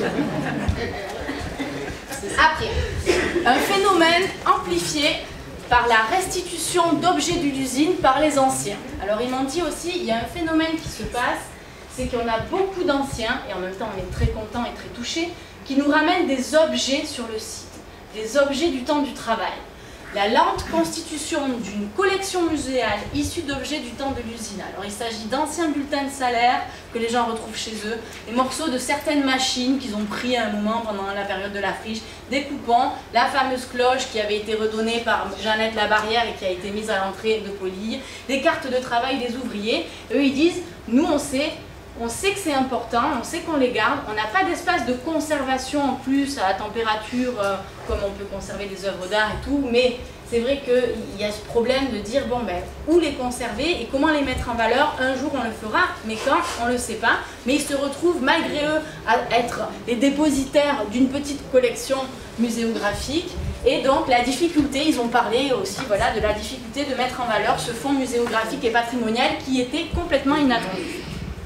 Après, un phénomène amplifié par la restitution d'objets de l'usine par les anciens. Alors ils m'ont dit aussi, il y a un phénomène qui se passe, c'est qu'on a beaucoup d'anciens, et en même temps on est très contents et très touchés, qui nous ramènent des objets sur le site, des objets du temps du travail. La lente constitution d'une collection muséale issue d'objets du temps de l'usine. Alors il s'agit d'anciens bulletins de salaire que les gens retrouvent chez eux, des morceaux de certaines machines qu'ils ont pris à un moment pendant la période de la friche, des coupons, la fameuse cloche qui avait été redonnée par Jeannette Labarrière et qui a été mise à l'entrée de Poly, des cartes de travail des ouvriers. Eux ils disent, nous on sait que c'est important, on sait qu'on les garde, on n'a pas d'espace de conservation en plus à la température comme on peut conserver des œuvres d'art et tout, mais c'est vrai qu'il y a ce problème de dire bon où les conserver et comment les mettre en valeur. Un jour on le fera, mais quand on ne le sait pas, mais ils se retrouvent malgré eux à être les dépositaires d'une petite collection muséographique. Et donc la difficulté, ils ont parlé aussi de la difficulté de mettre en valeur ce fonds muséographique et patrimonial qui était complètement inattendu.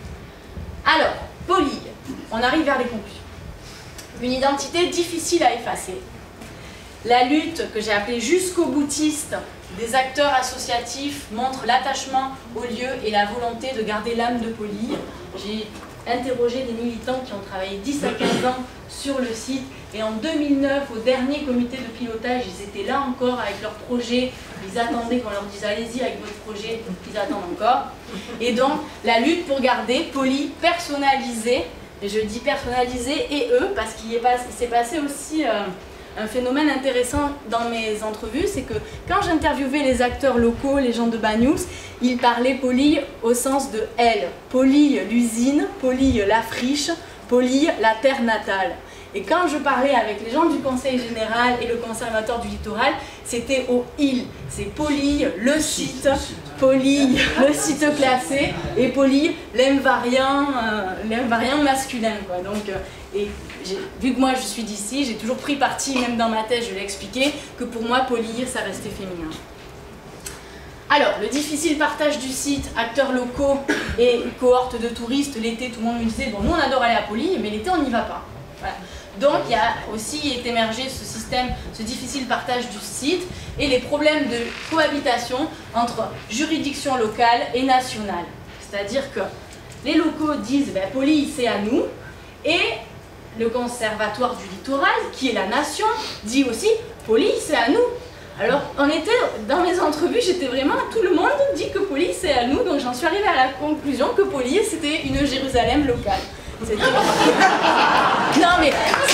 Alors, Poly, on arrive vers les conclusions. Une identité difficile à effacer. La lutte que j'ai appelée jusqu'au boutiste des acteurs associatifs montre l'attachement au lieu et la volonté de garder l'âme de Poly. J'ai interrogé des militants qui ont travaillé 10 à 15 ans sur le site, et en 2009, au dernier comité de pilotage, ils étaient là encore avec leur projet, ils attendaient qu'on leur dise allez-y avec votre projet, ils attendent encore. Et donc la lutte pour garder Poly personnalisé, et je dis personnalisé et eux, parce qu'il s'est passé aussi un phénomène intéressant dans mes entrevues, c'est que quand j'interviewais les acteurs locaux, les gens de Banyuls, ils parlaient Poly au sens de elle. Poly l'usine, Poly la friche, Poly la terre natale. Et quand je parlais avec les gens du Conseil général et le conservateur du littoral, c'était au il. C'est Poly, le site, Poly, le site classé, et Poly, l'invariant masculin, quoi. Donc, vu que moi je suis d'ici, j'ai toujours pris parti, même dans ma thèse, je l'ai expliqué, que pour moi, Poly, ça restait féminin. Alors, le difficile partage du site, acteurs locaux et cohorte de touristes, l'été, tout le monde me disait, bon, nous on adore aller à Poly, mais l'été on n'y va pas. Voilà. Donc, il y a aussi émergé ce système, ce difficile partage du site et les problèmes de cohabitation entre juridiction locale et nationale. C'est-à-dire que les locaux disent, ben, Poly, c'est à nous, et le conservatoire du littoral, qui est la nation, dit aussi, Poly, c'est à nous. Alors, on était, dans mes entrevues, j'étais vraiment, tout le monde dit que Poly, c'est à nous, donc j'en suis arrivée à la conclusion que Poly, c'était une Jérusalem locale. Non, mais...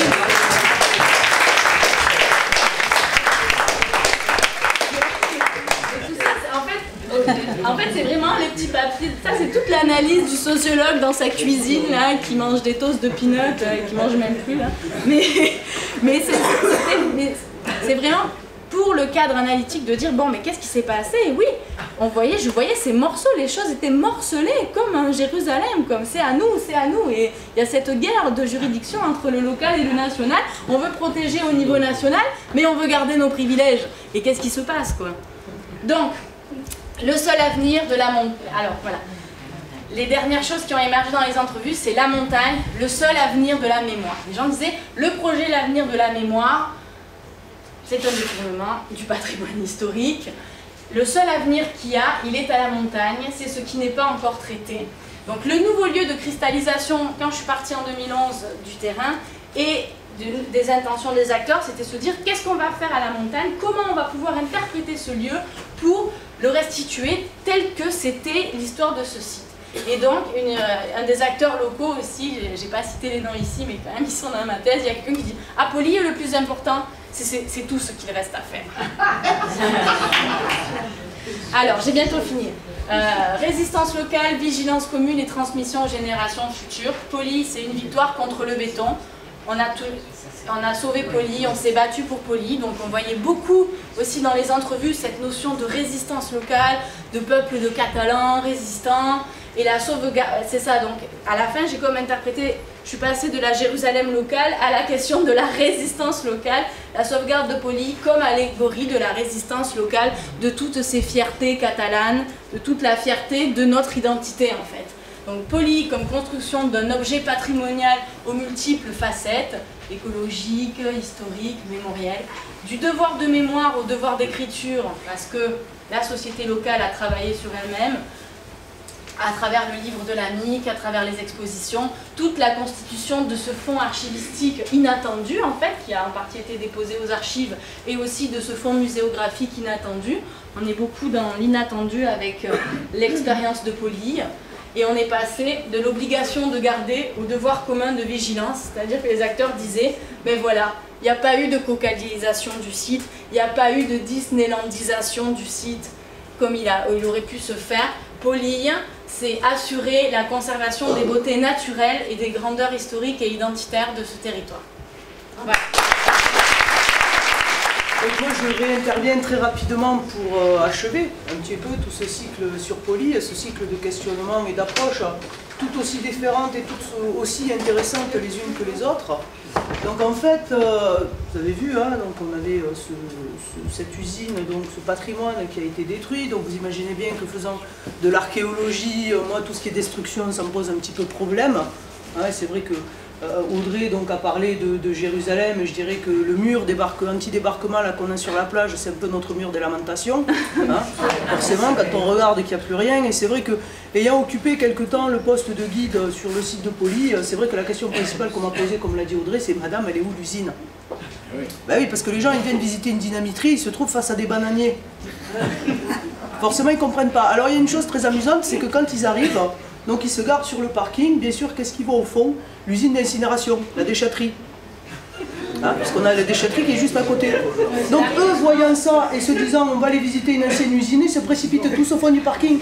En fait, c'est vraiment les petits papiers. Ça, c'est toute l'analyse du sociologue dans sa cuisine, là, qui mange des toasts de peanuts, qui mange même plus, là. Mais c'est vraiment... pour le cadre analytique de dire, bon, mais qu'est-ce qui s'est passé? Et oui, je voyais ces morceaux, les choses étaient morcelées comme un Jérusalem, comme c'est à nous, c'est à nous. Et il y a cette guerre de juridiction entre le local et le national. On veut protéger au niveau national, mais on veut garder nos privilèges. Et qu'est-ce qui se passe, quoi? Donc, le seul avenir de la montagne... Alors, voilà. Les dernières choses qui ont émergé dans les entrevues, c'est la montagne, le seul avenir de la mémoire. Les gens disaient, le projet L'avenir de la mémoire, c'est un détournement du patrimoine historique. Le seul avenir qu'il y a, il est à la montagne, c'est ce qui n'est pas encore traité. Donc le nouveau lieu de cristallisation, quand je suis partie en 2011 du terrain, et des intentions des acteurs, c'était se dire qu'est-ce qu'on va faire à la montagne, comment on va pouvoir interpréter ce lieu pour le restituer tel que c'était l'histoire de ce site. Et donc, un des acteurs locaux aussi, j'ai pas cité les noms ici, mais quand même ils sont dans ma thèse, il y a quelqu'un qui dit « Ah, Poly, le plus important, c'est tout ce qu'il reste à faire. » Alors, j'ai bientôt fini. Résistance locale, vigilance commune et transmission aux générations futures. Poly, c'est une victoire contre le béton. On a sauvé Poly, on s'est battu pour Poly, donc on voyait beaucoup aussi dans les entrevues cette notion de résistance locale, de peuple de Catalans résistants, et la sauvegarde, c'est ça, donc à la fin j'ai comme interprété, je suis passée de la Jérusalem locale à la question de la résistance locale, la sauvegarde de Poly comme allégorie de la résistance locale, de toutes ces fiertés catalanes, de toute la fierté de notre identité en fait. Donc Poly comme construction d'un objet patrimonial aux multiples facettes, écologique, historique, mémoriel, du devoir de mémoire au devoir d'écriture, parce que la société locale a travaillé sur elle-même, à travers le livre de l'AMIC, à travers les expositions, toute la constitution de ce fonds archivistique inattendu, en fait, qui a en partie été déposé aux archives, et aussi de ce fonds muséographique inattendu. On est beaucoup dans l'inattendu avec l'expérience de Poly. Et on est passé de l'obligation de garder au devoir commun de vigilance, c'est-à-dire que les acteurs disaient, ben voilà, il n'y a pas eu de cocalisation du site, il n'y a pas eu de Disneylandisation du site comme il aurait pu se faire. Poly, c'est assurer la conservation des beautés naturelles et des grandeurs historiques et identitaires de ce territoire. Voilà. Donc moi je réinterviens très rapidement pour achever un petit peu tout ce cycle sur Poly, ce cycle de questionnement et d'approche, tout aussi différentes et toutes aussi intéressantes les unes que les autres. Donc en fait, vous avez vu, hein, donc on avait cette usine, donc ce patrimoine qui a été détruit, donc vous imaginez bien que faisant de l'archéologie, moi tout ce qui est destruction ça me pose un petit peu problème. Hein, c'est vrai que Audrey donc, a parlé de Jérusalem, et je dirais que le mur anti-débarquement qu'on a sur la plage, c'est un peu notre mur des lamentations. Hein, forcément, quand on regarde qu'il n'y a plus rien, et c'est vrai que, ayant occupé quelque temps le poste de guide sur le site de Poly, c'est vrai que la question principale qu'on m'a posée, comme l'a dit Audrey, c'est « Madame, elle est où l'usine » Ben oui, parce que les gens ils viennent visiter une dynamiterie, ils se trouvent face à des bananiers. Forcément, ils ne comprennent pas. Alors il y a une chose très amusante, c'est que quand ils arrivent, donc ils se gardent sur le parking, bien sûr, qu'est-ce qu'ils voient au fond? L'usine d'incinération, la déchetterie. hein, parce qu'on a la déchetterie qui est juste à côté. Donc eux, voyant ça et se disant on va aller visiter une ancienne usine, ils se précipitent tous au fond du parking.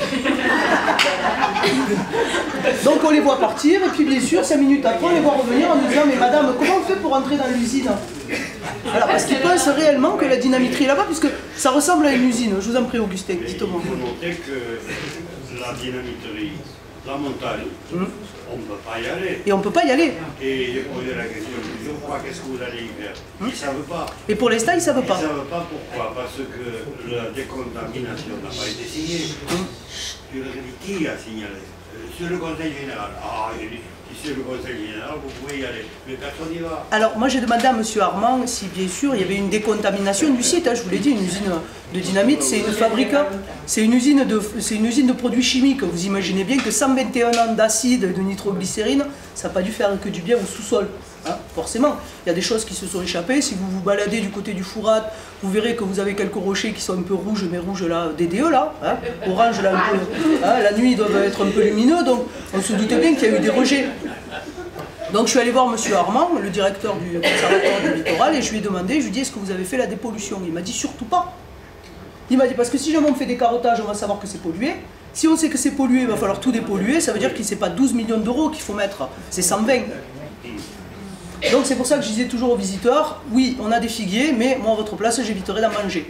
Donc on les voit partir, et puis bien sûr, 5 minutes après, on les voit revenir en nous disant mais madame, comment on fait pour entrer dans l'usine? Alors parce qu'ils pensent réellement que la dynamiterie est là-bas, puisque ça ressemble à une usine. Je vous en prie, Augustin, dites-moi. Il faut noter que la dynamiterie, la montagne, on ne peut pas y aller. Et on ne peut pas y aller. Et j'ai posé la question plusieurs fois, qu'est-ce que vous allez y faire? Ils ne savent pas. Et pour l'instant, ils ne savent pas. Ils ne savent pas pourquoi, parce que la décontamination n'a pas été signée. Je leur ai dit, qui a signalé? C'est le Conseil général. Ah, j'ai dit, si c'est le Conseil général, vous pouvez y aller. Mais personne n'y va. Alors, moi j'ai demandé à M. Armand si bien sûr il y avait une décontamination du site. Hein, je vous l'ai dit, une usine de dynamite, c'est une fabrique, c'est une usine de produits chimiques. Vous imaginez bien que 121 ans d'acide, de nitroglycérine, ça n'a pas dû faire que du bien au sous-sol. Hein, forcément, il y a des choses qui se sont échappées. Si vous vous baladez du côté du Fourat, vous verrez que vous avez quelques rochers qui sont un peu rouges, mais rouges là, DDE là, hein, orange là, un peu, hein, la nuit ils doivent être un peu lumineux, donc on se doute bien qu'il y a eu des rejets. Donc je suis allé voir M. Armand, le directeur du conservatoire du littoral, et je lui ai demandé, je lui ai dit, est-ce que vous avez fait la dépollution? Il m'a dit, surtout pas. Il m'a dit, parce que si jamais on fait des carottages, on va savoir que c'est pollué. Si on sait que c'est pollué, il va falloir tout dépolluer, ça veut dire que c'est pas 12 millions d'euros qu'il faut mettre, c'est 120. Donc c'est pour ça que je disais toujours aux visiteurs, oui, on a des figuiers, mais moi à votre place, j'éviterai d'en manger.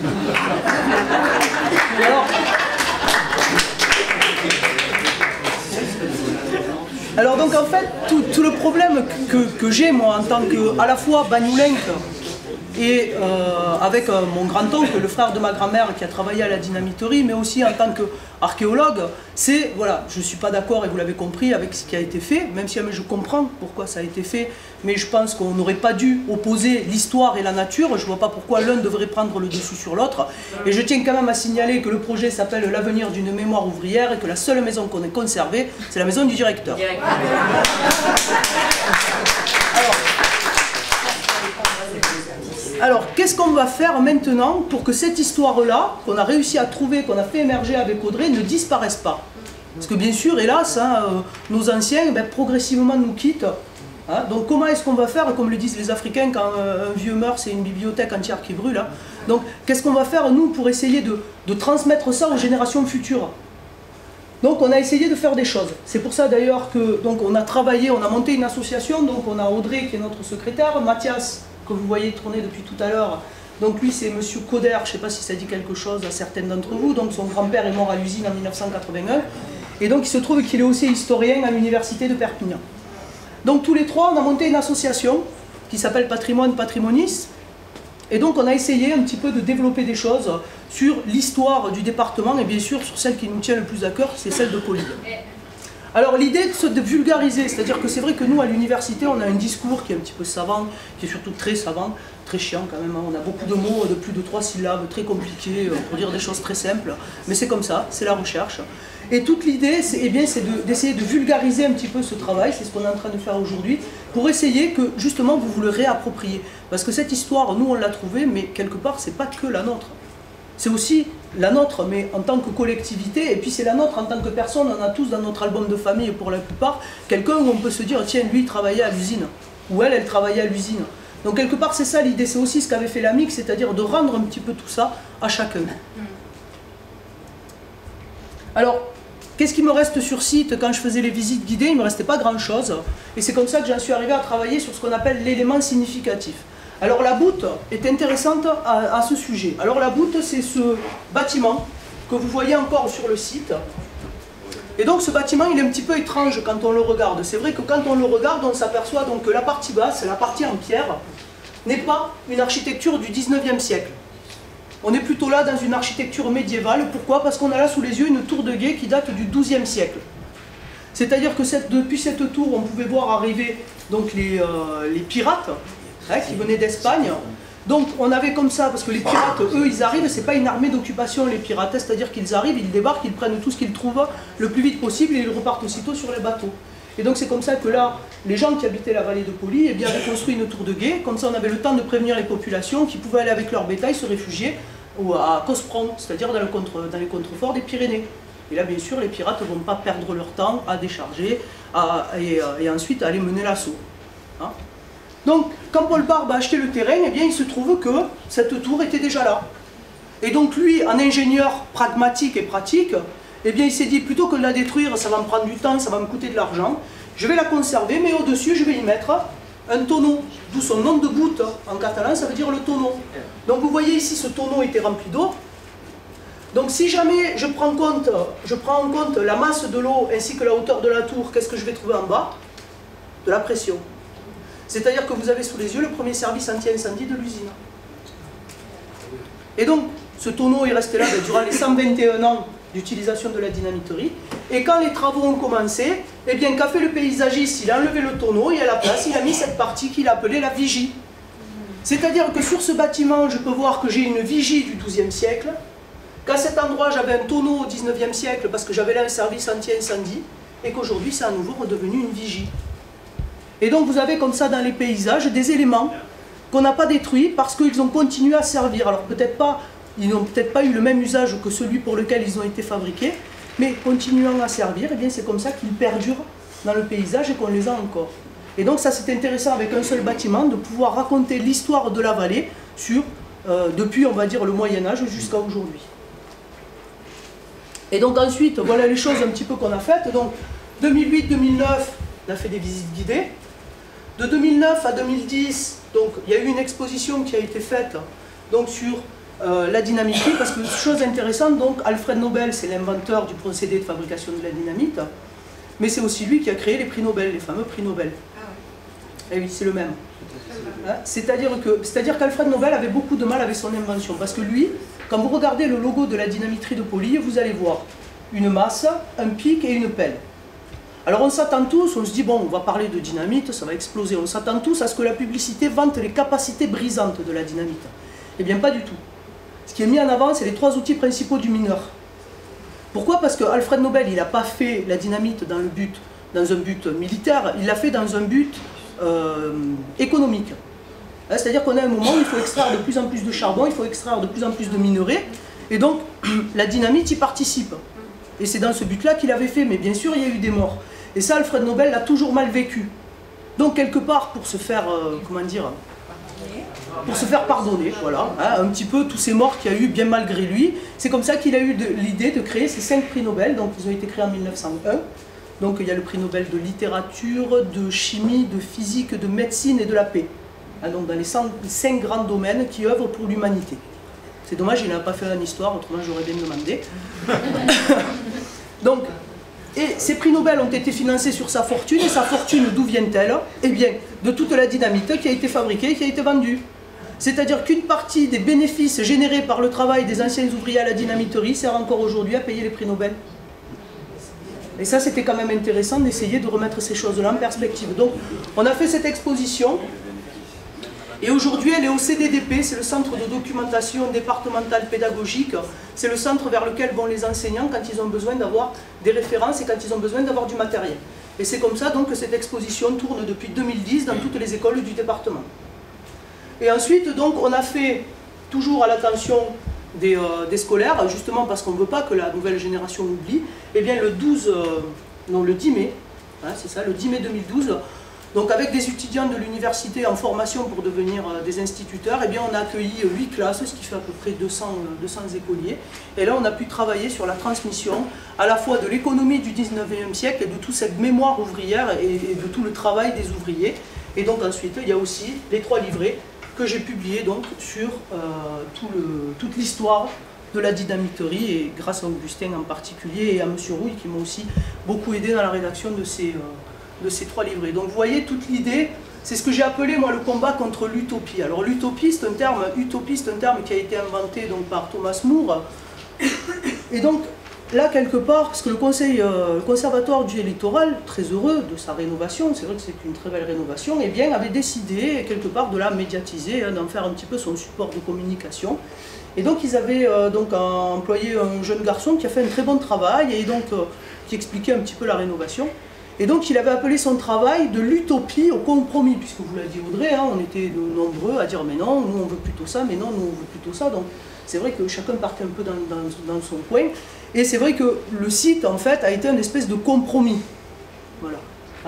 Alors donc en fait, tout le problème que j'ai moi en tant que, à la fois bagnoulenque et avec mon grand-oncle, le frère de ma grand-mère qui a travaillé à la dynamiterie, mais aussi en tant qu'archéologue, c'est, voilà, je ne suis pas d'accord, et vous l'avez compris, avec ce qui a été fait, même si je comprends pourquoi ça a été fait, mais je pense qu'on n'aurait pas dû opposer l'histoire et la nature, je ne vois pas pourquoi l'un devrait prendre le dessus sur l'autre, et je tiens quand même à signaler que le projet s'appelle « L'avenir d'une mémoire ouvrière » et que la seule maison qu'on ait conservée, c'est la maison du directeur. Alors, qu'est-ce qu'on va faire maintenant pour que cette histoire-là, qu'on a réussi à trouver, qu'on a fait émerger avec Audrey, ne disparaisse pas? Parce que bien sûr, hélas, hein, nos anciens progressivement nous quittent. Hein. Donc comment est-ce qu'on va faire, comme le disent les Africains, quand un vieux meurt, c'est une bibliothèque entière qui brûle. Hein. Donc qu'est-ce qu'on va faire, nous, pour essayer de transmettre ça aux générations futures? Donc on a essayé de faire des choses. C'est pour ça d'ailleurs que on a travaillé, on a monté une association, donc on a Audrey qui est notre secrétaire, Mathias, que vous voyez tourner depuis tout à l'heure. Donc lui c'est Monsieur Coder, je ne sais pas si ça dit quelque chose à certaines d'entre vous, donc son grand-père est mort à l'usine en 1981, et donc il se trouve qu'il est aussi historien à l'université de Perpignan. Donc tous les trois on a monté une association qui s'appelle Patrimoine Patrimonis, et donc on a essayé un petit peu de développer des choses sur l'histoire du département, et bien sûr sur celle qui nous tient le plus à cœur, c'est celle de Poly. Alors l'idée de vulgariser, c'est-à-dire que c'est vrai que nous à l'université on a un discours qui est un petit peu savant, qui est surtout très savant, très chiant quand même, on a beaucoup de mots de plus de 3 syllabes, très compliqués pour dire des choses très simples, mais c'est comme ça, c'est la recherche. Et toute l'idée c'est d'essayer de vulgariser un petit peu ce travail, c'est ce qu'on est en train de faire aujourd'hui, pour essayer que justement vous vous le réappropriez. Parce que cette histoire, nous on l'a trouvée, mais quelque part c'est pas que la nôtre. C'est aussi la nôtre, mais en tant que collectivité, et puis c'est la nôtre en tant que personne, on a tous dans notre album de famille, pour la plupart, quelqu'un où on peut se dire, tiens, lui il travaillait à l'usine, ou elle travaillait à l'usine. Donc quelque part c'est ça l'idée, c'est aussi ce qu'avait fait l'AMIC, c'est-à-dire de rendre un petit peu tout ça à chacun. Alors, qu'est-ce qui me reste sur site quand je faisais les visites guidées? Il ne me restait pas grand-chose, et c'est comme ça que j'en suis arrivé à travailler sur ce qu'on appelle l'élément significatif. Alors la Boute est intéressante à ce sujet. Alors la Boute, c'est ce bâtiment que vous voyez encore sur le site. Et donc ce bâtiment, il est un petit peu étrange quand on le regarde. C'est vrai que quand on le regarde, on s'aperçoit donc que la partie basse, la partie en pierre, n'est pas une architecture du 19e siècle. On est plutôt là dans une architecture médiévale. Pourquoi? Parce qu'on a là sous les yeux une tour de guet qui date du 12e siècle. C'est-à-dire que depuis cette tour, on pouvait voir arriver donc, les pirates, qui venaient d'Espagne. Donc on avait comme ça, parce que les pirates, eux, ils arrivent, c'est pas une armée d'occupation les pirates, c'est-à-dire qu'ils arrivent, ils débarquent, ils prennent tout ce qu'ils trouvent le plus vite possible et ils repartent aussitôt sur les bateaux. Et donc c'est comme ça que là, les gens qui habitaient la vallée de Poly, eh bien, avaient construit une tour de guet, comme ça on avait le temps de prévenir les populations qui pouvaient aller avec leur bétail se réfugier à Cospron, c'est-à-dire dans les contreforts des Pyrénées. Et là, bien sûr, les pirates ne vont pas perdre leur temps à décharger et ensuite à aller mener l'assaut. Hein. Donc, quand Paul Barbe a acheté le terrain, eh bien, il se trouve que cette tour était déjà là. Et donc, lui, en ingénieur pragmatique et pratique, eh bien, il s'est dit, plutôt que de la détruire, ça va me prendre du temps, ça va me coûter de l'argent, je vais la conserver, mais au-dessus, je vais y mettre un tonneau. D'où son nom de bout, en catalan, ça veut dire le tonneau. Donc, vous voyez ici, ce tonneau était rempli d'eau. Donc, si jamais je prends en compte la masse de l'eau ainsi que la hauteur de la tour, qu'est-ce que je vais trouver en bas? De la pression. C'est-à-dire que vous avez sous les yeux le premier service anti-incendie de l'usine. Et donc, ce tonneau est resté là durant les 121 ans d'utilisation de la dynamiterie. Et quand les travaux ont commencé, eh bien, qu'a fait le paysagiste? Il a enlevé le tonneau et à la place, il a mis cette partie qu'il appelait la vigie. C'est-à-dire que sur ce bâtiment, je peux voir que j'ai une vigie du XIIe siècle, qu'à cet endroit, j'avais un tonneau au XIXe siècle parce que j'avais là un service anti-incendie, et qu'aujourd'hui, c'est à nouveau redevenu une vigie. Et donc, vous avez comme ça dans les paysages des éléments qu'on n'a pas détruits parce qu'ils ont continué à servir. Alors, peut-être pas, ils n'ont peut-être pas eu le même usage que celui pour lequel ils ont été fabriqués, mais continuant à servir, eh bien, c'est comme ça qu'ils perdurent dans le paysage et qu'on les a encore. Et donc, ça, c'est intéressant avec un seul bâtiment de pouvoir raconter l'histoire de la vallée depuis, on va dire, le Moyen-Âge jusqu'à aujourd'hui. Et donc ensuite, voilà les choses un petit peu qu'on a faites. Donc 2008-2009, on a fait des visites guidées. De 2009 à 2010, donc, il y a eu une exposition qui a été faite donc, sur la dynamiterie, parce que chose intéressante, donc, Alfred Nobel, c'est l'inventeur du procédé de fabrication de la dynamite, mais c'est aussi lui qui a créé les prix Nobel, les fameux prix Nobel. Et oui, c'est le même. Hein, c'est-à-dire qu'Alfred Nobel avait beaucoup de mal avec son invention, parce que lui, quand vous regardez le logo de la dynamiterie de Poly, vous allez voir une masse, un pic et une pelle. Alors on s'attend tous, on se dit, bon, on va parler de dynamite, ça va exploser. On s'attend tous à ce que la publicité vante les capacités brisantes de la dynamite. Eh bien, pas du tout. Ce qui est mis en avant, c'est les trois outils principaux du mineur. Pourquoi? Parce que Alfred Nobel, il n'a pas fait la dynamite dans un but militaire, il l'a fait dans un but économique. C'est-à-dire qu'on a un moment où il faut extraire de plus en plus de charbon, il faut extraire de plus en plus de minerais, et donc la dynamite y participe. Et c'est dans ce but-là qu'il avait fait, mais bien sûr il y a eu des morts. Et ça, Alfred Nobel l'a toujours mal vécu. Donc quelque part, pour se faire, pour se faire pardonner, voilà, hein, un petit peu tous ces morts qu'il y a eu bien malgré lui, c'est comme ça qu'il a eu l'idée de créer ces 5 prix Nobel, donc ils ont été créés en 1901. Donc il y a le prix Nobel de littérature, de chimie, de physique, de médecine et de la paix. Donc dans les 5 grands domaines qui œuvrent pour l'humanité. C'est dommage, il n'a pas fait en histoire, autrement j'aurais bien demandé. Donc, et ces prix Nobel ont été financés sur sa fortune, et sa fortune, d'où vient-elle? Eh bien, de toute la dynamite qui a été fabriquée, qui a été vendue. C'est-à-dire qu'une partie des bénéfices générés par le travail des anciens ouvriers à la dynamiterie sert encore aujourd'hui à payer les prix Nobel. Et ça, c'était quand même intéressant d'essayer de remettre ces choses-là en perspective. Donc, on a fait cette exposition. Et aujourd'hui, elle est au CDDP, c'est le centre de documentation départementale pédagogique. C'est le centre vers lequel vont les enseignants quand ils ont besoin d'avoir des références et quand ils ont besoin d'avoir du matériel. Et c'est comme ça donc, que cette exposition tourne depuis 2010 dans toutes les écoles du département. Et ensuite, donc, on a fait, toujours à l'attention des scolaires, justement parce qu'on ne veut pas que la nouvelle génération oublie, eh bien le 10 mai, hein, c'est ça, le 10 mai 2012, donc avec des étudiants de l'université en formation pour devenir des instituteurs, eh bien on a accueilli 8 classes, ce qui fait à peu près 200 écoliers. Et là on a pu travailler sur la transmission à la fois de l'économie du 19e siècle et de toute cette mémoire ouvrière et de tout le travail des ouvriers. Et donc ensuite il y a aussi les 3 livrets que j'ai publiés donc sur toute l'histoire de la dynamiterie, et grâce à Augustin en particulier et à M. Rouille qui m'ont aussi beaucoup aidé dans la rédaction de ces 3 livrets. Donc vous voyez, toute l'idée, c'est ce que j'ai appelé moi le combat contre l'utopie. Alors l'utopie, c'est un terme qui a été inventé donc, par Thomas More. Et donc là, quelque part, parce que le conservatoire du littoral, très heureux de sa rénovation, c'est vrai que c'est une très belle rénovation, eh bien, avait décidé quelque part de la médiatiser, hein, d'en faire un petit peu son support de communication. Et donc ils avaient employé un jeune garçon qui a fait un très bon travail et donc qui expliquait un petit peu la rénovation. Et donc il avait appelé son travail de l'utopie au compromis, puisque vous l'avez dit Audrey, hein, on était nombreux à dire mais non, nous on veut plutôt ça, mais non, nous on veut plutôt ça. Donc c'est vrai que chacun partait un peu dans son coin. Et c'est vrai que le site en fait a été une espèce de compromis. Voilà. Hein.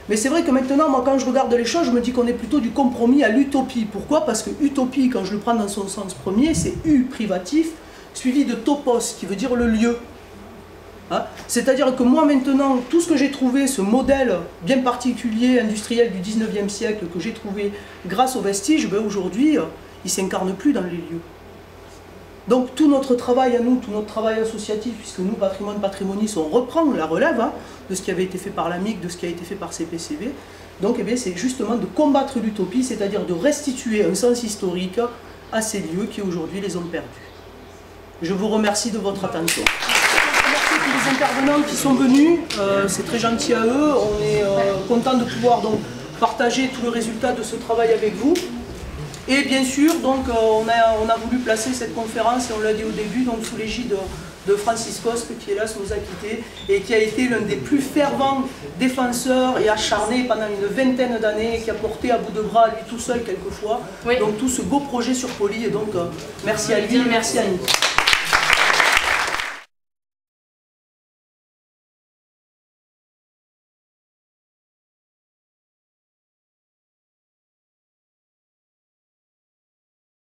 Mais c'est vrai que maintenant, moi, quand je regarde les choses, je me dis qu'on est plutôt du compromis à l'utopie. Pourquoi? Parce que utopie, quand je le prends dans son sens premier, c'est U privatif, suivi de topos, qui veut dire le lieu. Hein? C'est-à-dire que moi, maintenant, tout ce que j'ai trouvé, ce modèle bien particulier, industriel du 19e siècle, que j'ai trouvé grâce aux vestiges, ben aujourd'hui, il ne s'incarne plus dans les lieux. Donc tout notre travail à nous, tout notre travail associatif, puisque nous, Patrimoine Patrimonis, on reprend la relève hein, de ce qui avait été fait par l'AMIC, de ce qui a été fait par CPCV. Donc eh c'est justement de combattre l'utopie, c'est-à-dire de restituer un sens historique à ces lieux qui aujourd'hui les ont perdus. Je vous remercie de votre attention. Merci à tous les intervenants qui sont venus, c'est très gentil à eux. On est content de pouvoir donc partager tout le résultat de ce travail avec vous. Et bien sûr, donc, on a voulu placer cette conférence, et on l'a dit au début, donc, sous l'égide de Francis Coste, qui est là, nous a quittés, et qui a été l'un des plus fervents défenseurs et acharnés pendant une vingtaine d'années, et qui a porté à bout de bras, lui tout seul, quelquefois, donc tout ce beau projet sur Poly. Et donc, merci à lui, merci à nous.